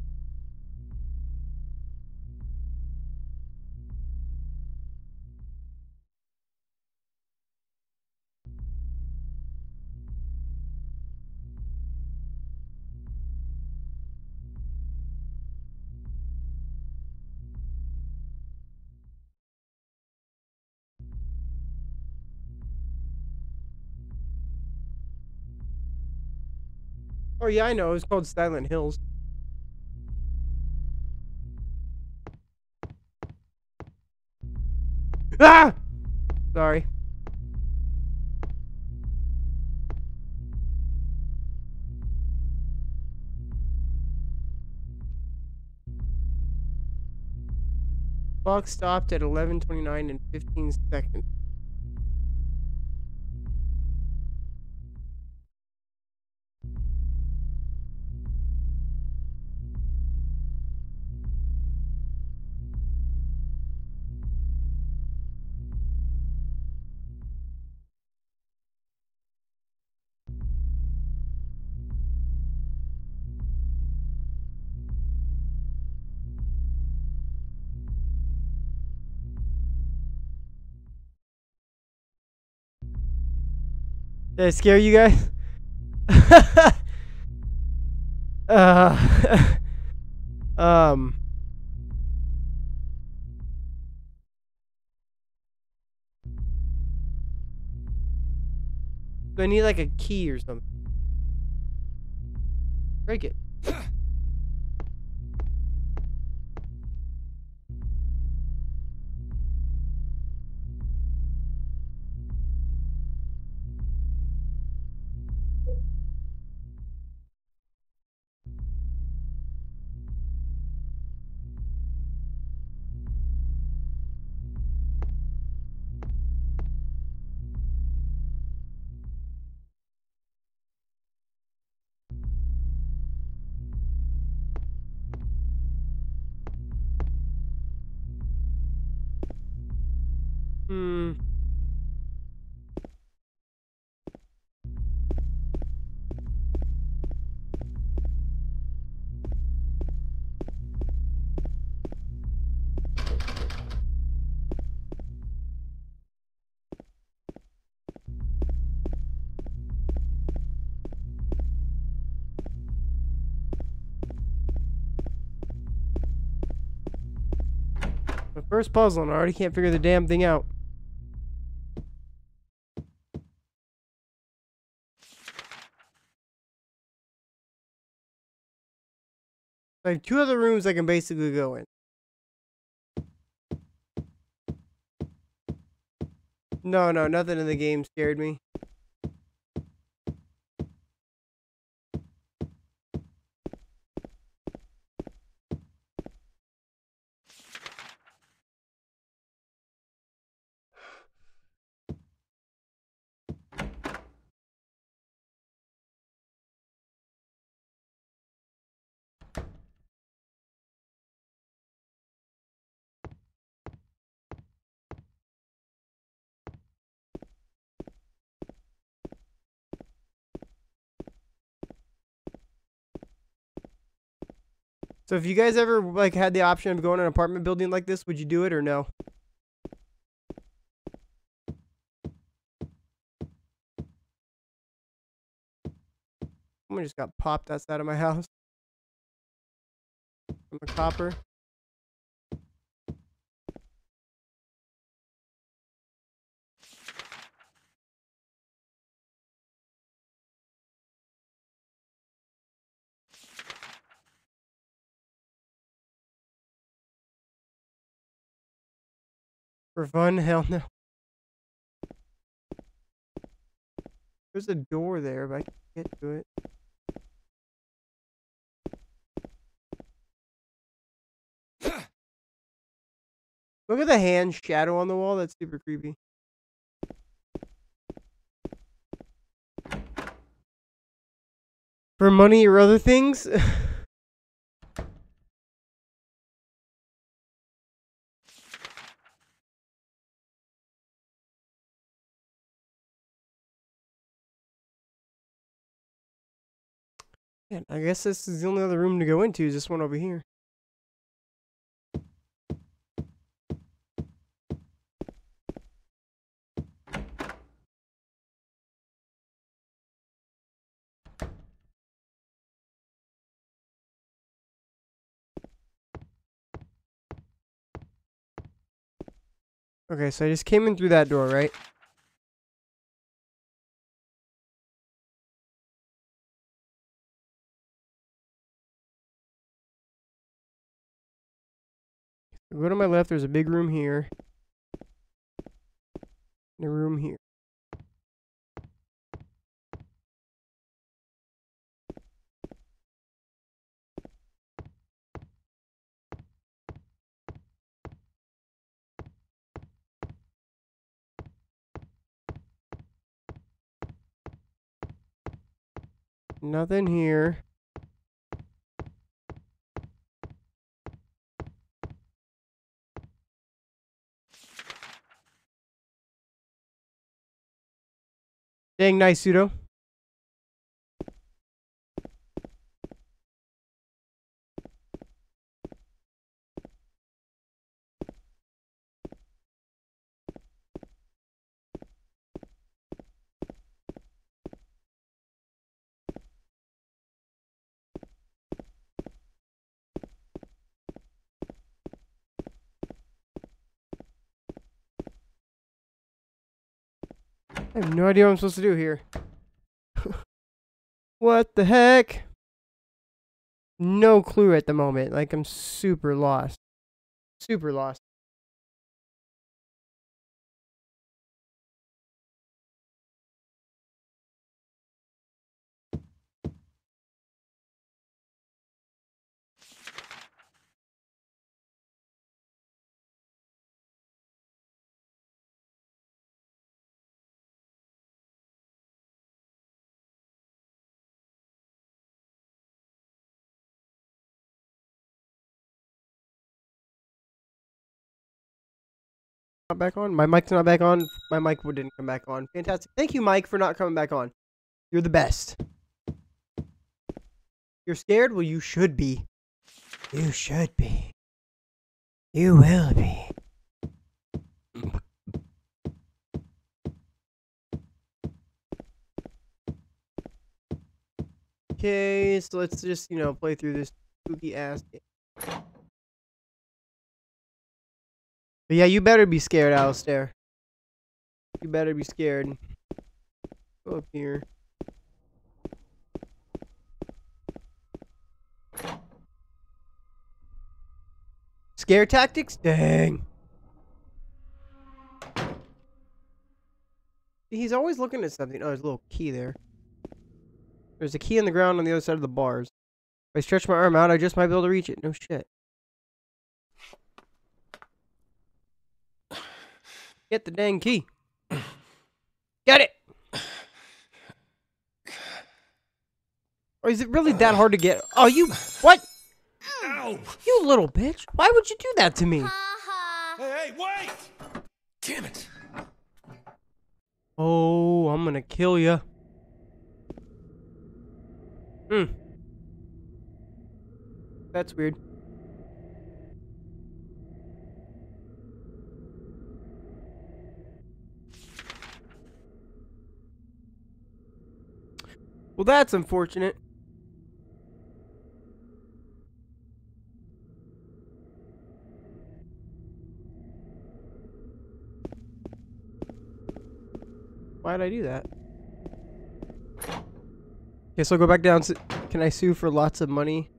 Oh yeah, I know. It's called Silent Hills. Ah! Sorry. Clock stopped at eleven twenty-nine and fifteen seconds. Did I scare you guys? uh, um. Do I need like a key or something? Break it. Hmm. First puzzle, and I already can't figure the damn thing out. I have two other rooms I can basically go in. No, no, nothing in the game scared me. So if you guys ever like had the option of going to an apartment building like this, would you do it or no? Someone just got popped outside of my house. I'm a copper. For fun? Hell no. There's a door there, but I can't get to it. Look at the hand shadow on the wall. That's super creepy. For money or other things? Man, I guess this is the only other room to go into, is this one over here. Okay, so I just came in through that door, right? Go to my left, there's a big room here. And a room here. Nothing here. Dang nice, Pseudo. I have no idea what I'm supposed to do here. What the heck? No clue at the moment. Like, I'm super lost. Super lost. Not back on? My mic's not back on. My mic didn't come back on. Fantastic. Thank you, Mike, for not coming back on. You're the best. You're scared? Well, you should be. You should be. You will be. Okay, so let's just, you know, play through this spooky ass game. But yeah, you better be scared, Alistair. You better be scared. Go up here. Scare tactics? Dang. He's always looking at something. Oh, there's a little key there. There's a key in the ground on the other side of the bars. If I stretch my arm out, I just might be able to reach it. No shit. Get the dang key. Get it! Or is it really that hard to get? Oh, you... What? Ow! You little bitch. Why would you do that to me? Hey, hey, wait! Damn it! Oh, I'm gonna kill you. Hmm. That's weird. Well, that's unfortunate. Why did I do that? Okay, so I'll go back down. Can I sue for lots of money?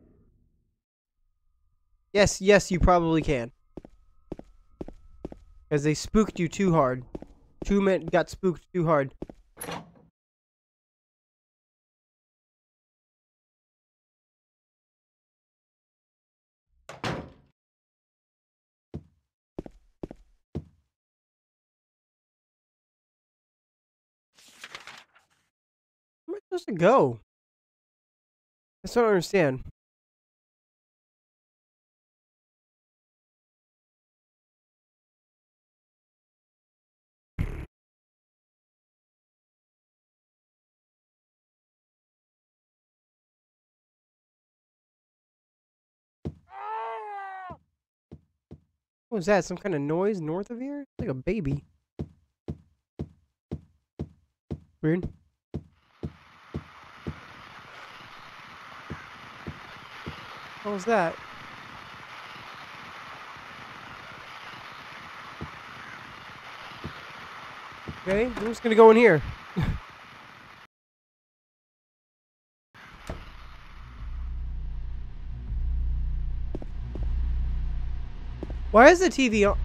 Yes, yes, you probably can. Because they spooked you too hard. Two men got spooked too hard. Where am I supposed to go? I still don't understand. What was that? Some kind of noise north of here? Like a baby. Weird. What was that? Okay, I'm just gonna go in here. Why is the T V on?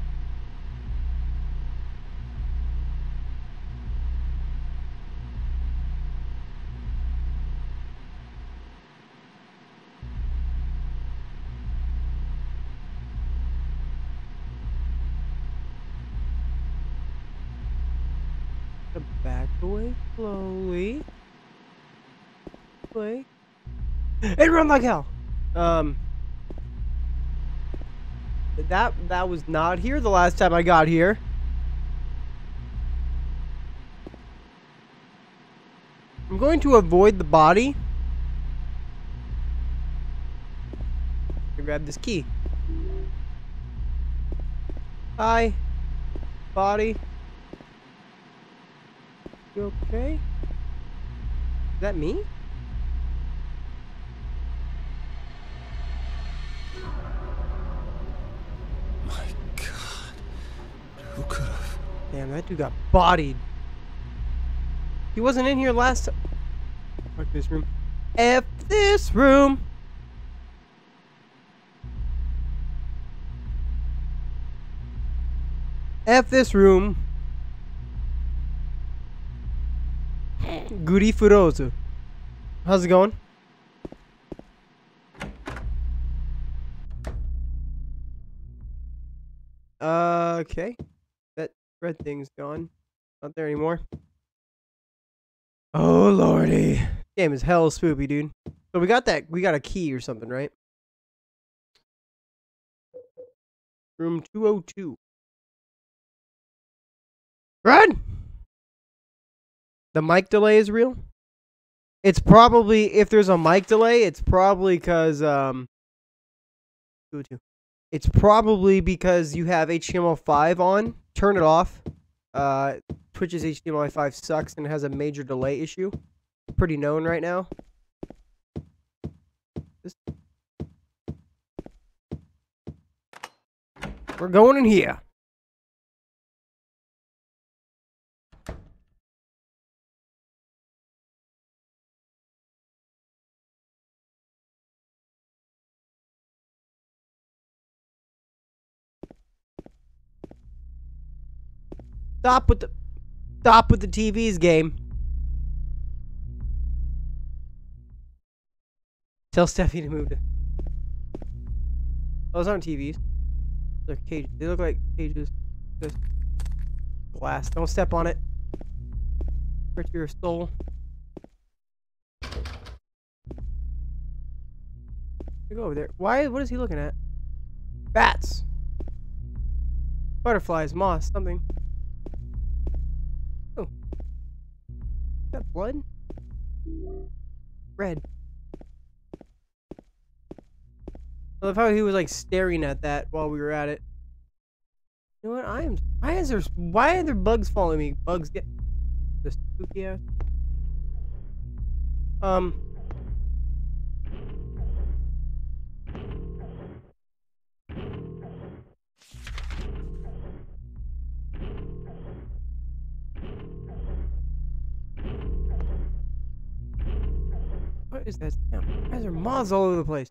Back away slowly. Play. And run like hell. Um. That that was not here the last time I got here. I'm going to avoid the body. Grab this key. Hi, body. You okay? Is that me? My God. Who could have? Damn, that dude got bodied. He wasn't in here last time. Fuck this room. F this room. F this room. Goody Furoso. How's it going? Uh, okay. That red thing's gone. Not there anymore. Oh lordy. Game is hell spoopy, dude. So we got that. We got a key or something, right? Room two oh two. Run! The mic delay is real? It's probably, if there's a mic delay, it's probably because, um, two oh two. It's probably because you have H T M L five on. Turn it off. Uh, Twitch's H T M L five sucks and has a major delay issue. Pretty known right now. This... We're going in here. Stop with the stop with the T Vs, game. Tell Steffi to move to. Those aren't T Vs. They're cages. They look like cages. Just glass. Don't step on it. Hurt your soul. You go over there. Why? What is he looking at? Bats. Butterflies. Moss. Something. Oh. Is that blood? Red. I love how he was like staring at that while we were at it. You know what? I am. Why is there? Why are there bugs following me? Bugs get this spooky ass. Um. What is that? Damn, why is there moths all over the place?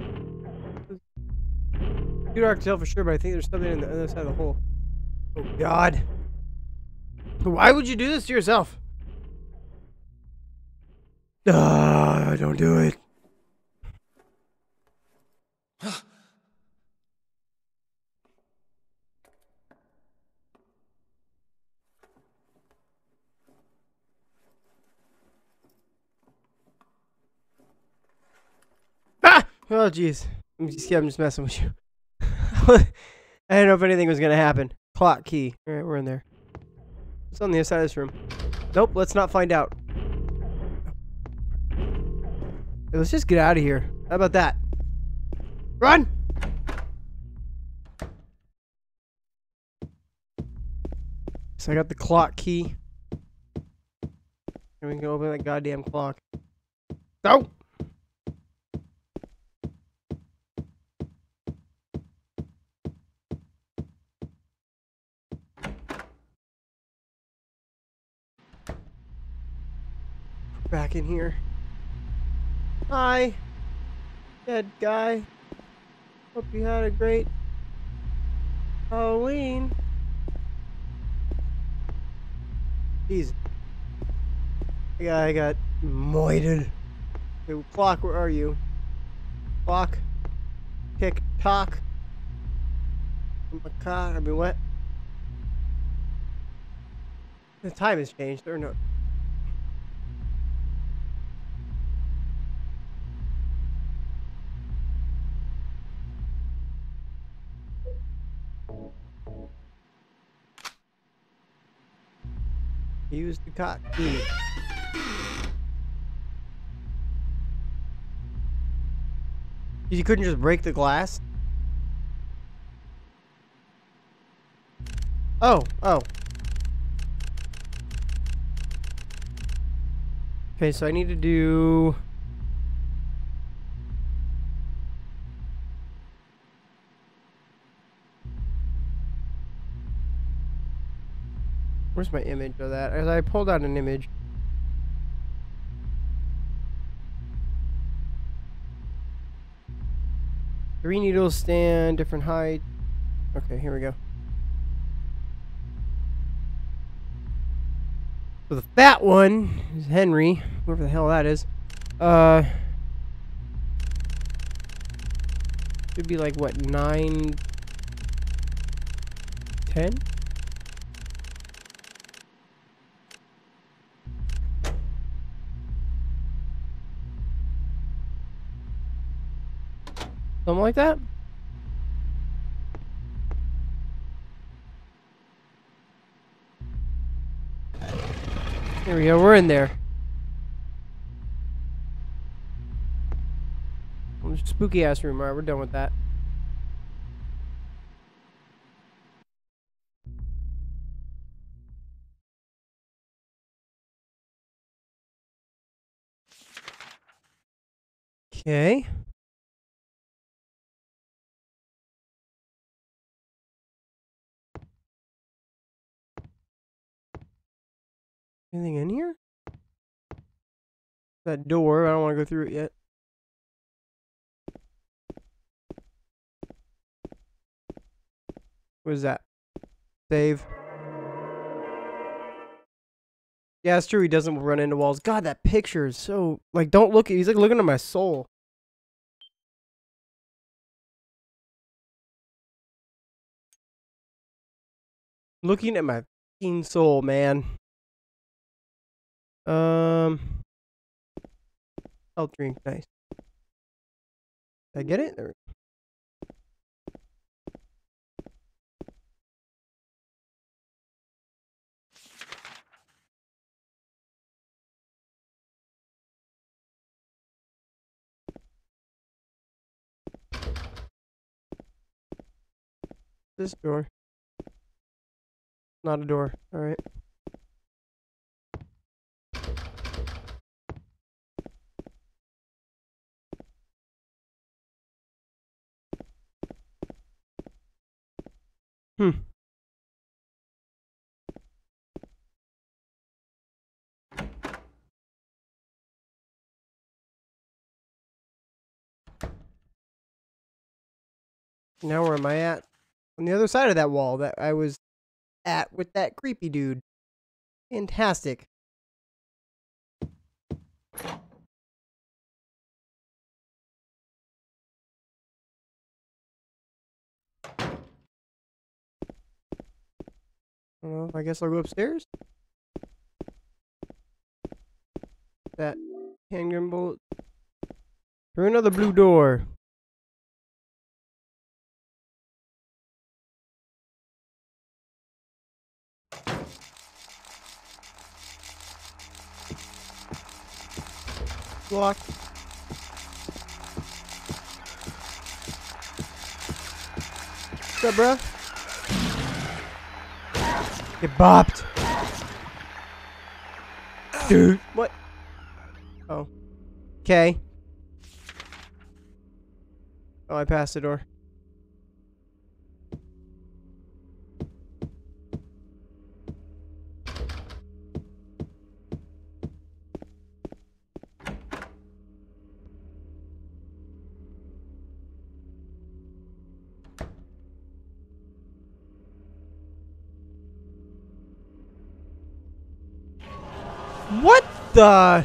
Too dark to tell for sure, but I think there's something in the other side of the hole. Oh God! Why would you do this to yourself? Ah, don't do it. Ah! Oh jeez. I'm just, yeah, I'm just messing with you. I didn't know if anything was gonna happen. Clock key. All right, we're in there. What's on the other side of this room? Nope. Let's not find out. Hey, let's just get out of here. How about that? Run! So I got the clock key. And we can open that goddamn clock. Go! Back in here. Hi, dead guy. Hope you had a great Halloween. Jeez. I got, I got moited. Okay, clock, where are you? Clock. Tick tock. Oh my God, I mean, what? The time has changed, or no? Use the cock key. You couldn't just break the glass? Oh, oh. Okay, so I need to do... Where's my image of that? As I pulled out an image. Three needles stand, different height. Okay, here we go. So the fat one is Henry, whoever the hell that is. Uh, should be like what, nine, ten? Something like that? Here we go, we're in there. Spooky ass room, alright, we're done with that. Okay. Anything in here? That door, I don't want to go through it yet. What is that? Save. Yeah, it's true. He doesn't run into walls. God, that picture is so... Like, don't look at... He's like looking at my soul. Looking at my fucking soul, man. Um... I'll drink. Nice. Did I get it? There. This door. Not a door. Alright. Hmm. Now where am I at? On the other side of that wall that I was at with that creepy dude. Fantastic. Well, I guess I'll go upstairs. That handgun bullet. Through another blue door. Block. What's up, bro? Get bopped. Dude, what? Oh. Okay. Oh, I passed the door. What the?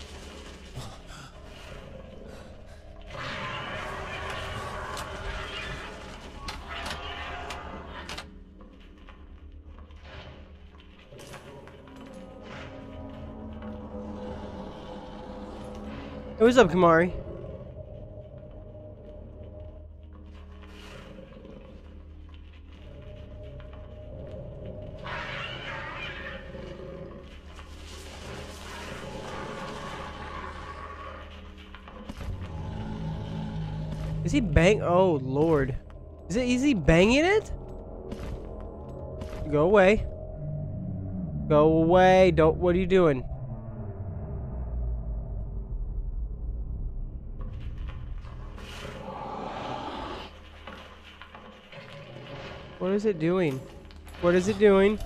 Hey, what's up, Kamari? Is he bang? Oh, Lord. Is it easy banging it? Go away. Go away. Don't. What are you doing? What is it doing? What is it doing?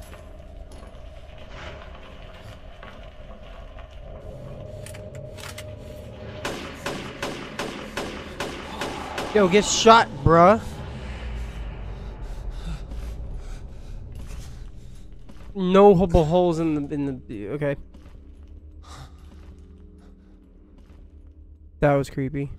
Yo, get shot, bruh. No hole holes in the in the okay. That was creepy.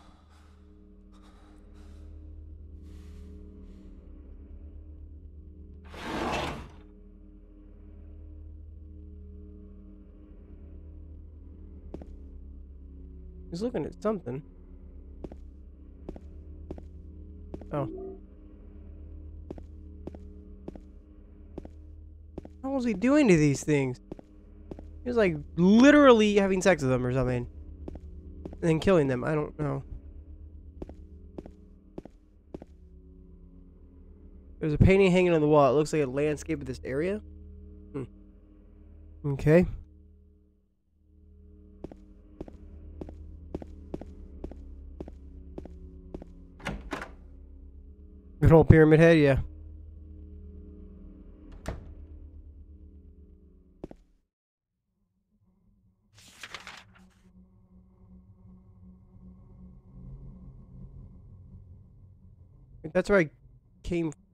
He's looking at something. Oh. What was he doing to these things? He was like literally having sex with them or something. And then killing them. I don't know. There's a painting hanging on the wall. It looks like a landscape of this area. Hmm. Okay. Good old pyramid head, yeah. That's where I came from.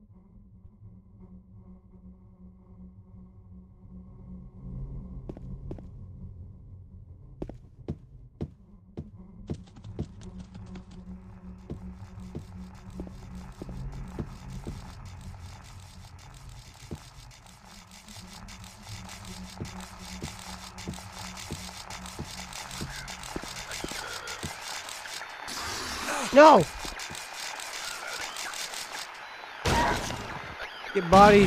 No! Get bodied.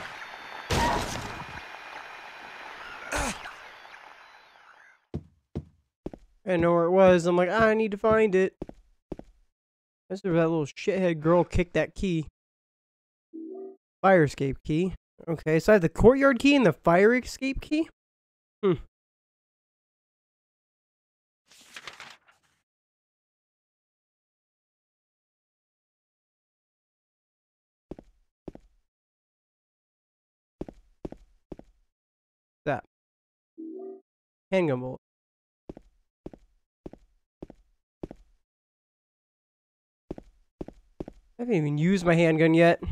I didn't know where it was. I'm like, ah, I need to find it. That's where that little shithead girl kicked that key. Fire escape key. Okay, so I have the courtyard key and the fire escape key? Hmm. That. Handgun bullet. I haven't even used my handgun yet.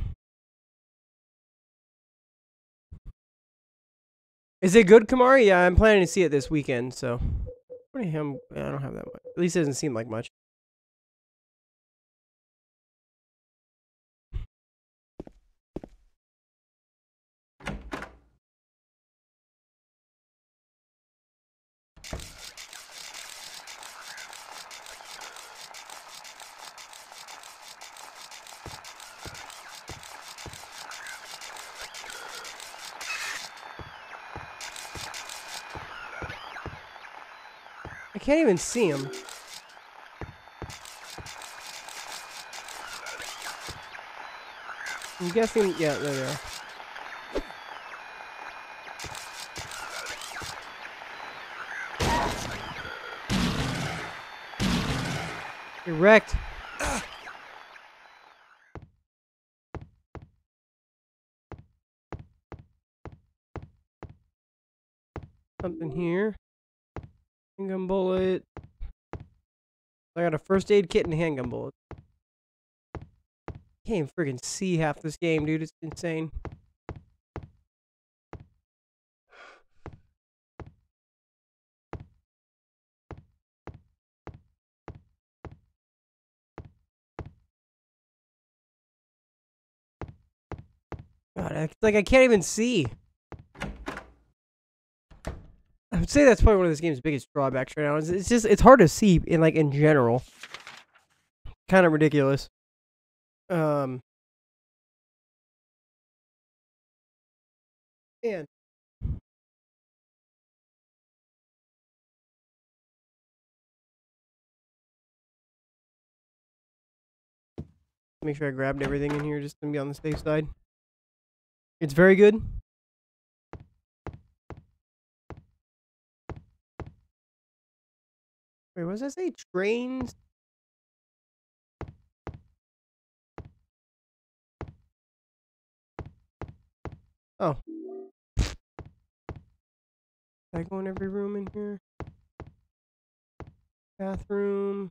Is it good, Kamari? Yeah, I'm planning to see it this weekend, so. I don't have that much. At least it doesn't seem like much. I can't even see him. I'm guessing, yeah, there they are. You're wrecked. Something here. Handgun bullet. I got a first aid kit and a handgun bullet. Can't even friggin' see half this game, dude. It's insane. God, it's like I can't even see. I would say that's probably one of this game's biggest drawbacks right now. It's, it's just it's hard to see in like in general. Kind of ridiculous. Um. And make sure I grabbed everything in here just to be on the safe side. It's very good. Wait, what does that say? Trains? Oh. Did I go in every room in here? Bathroom.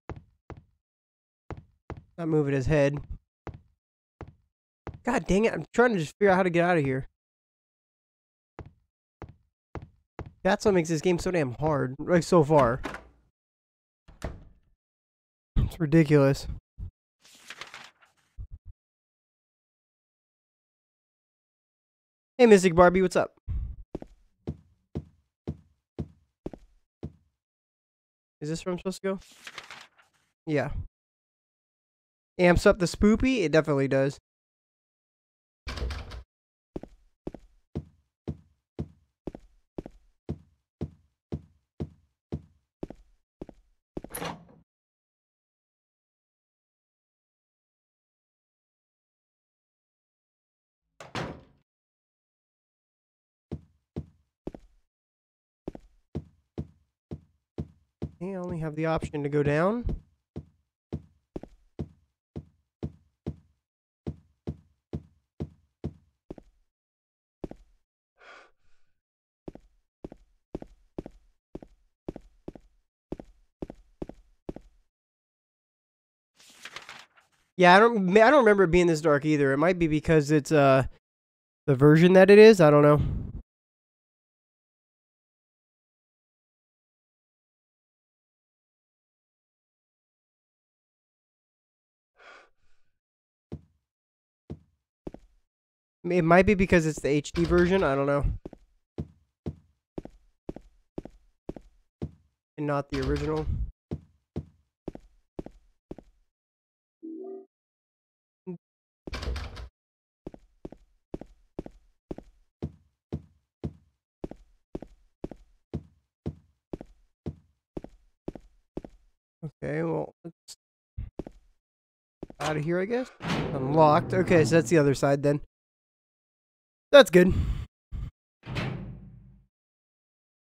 Not moving his head. God dang it, I'm trying to just figure out how to get out of here. That's what makes this game so damn hard, like so far. It's ridiculous. Hey, Mystic Barbie, what's up? Is this where I'm supposed to go? Yeah. Amps up the spoopy? It definitely does. I only have the option to go down. Yeah, I don't. I don't remember it being this dark either. It might be because it's uh the version that it is. I don't know. It might be because it's the H D version. I don't know. And not the original. Okay, well, let's out of here, I guess. Unlocked. Okay, so that's the other side then. That's good.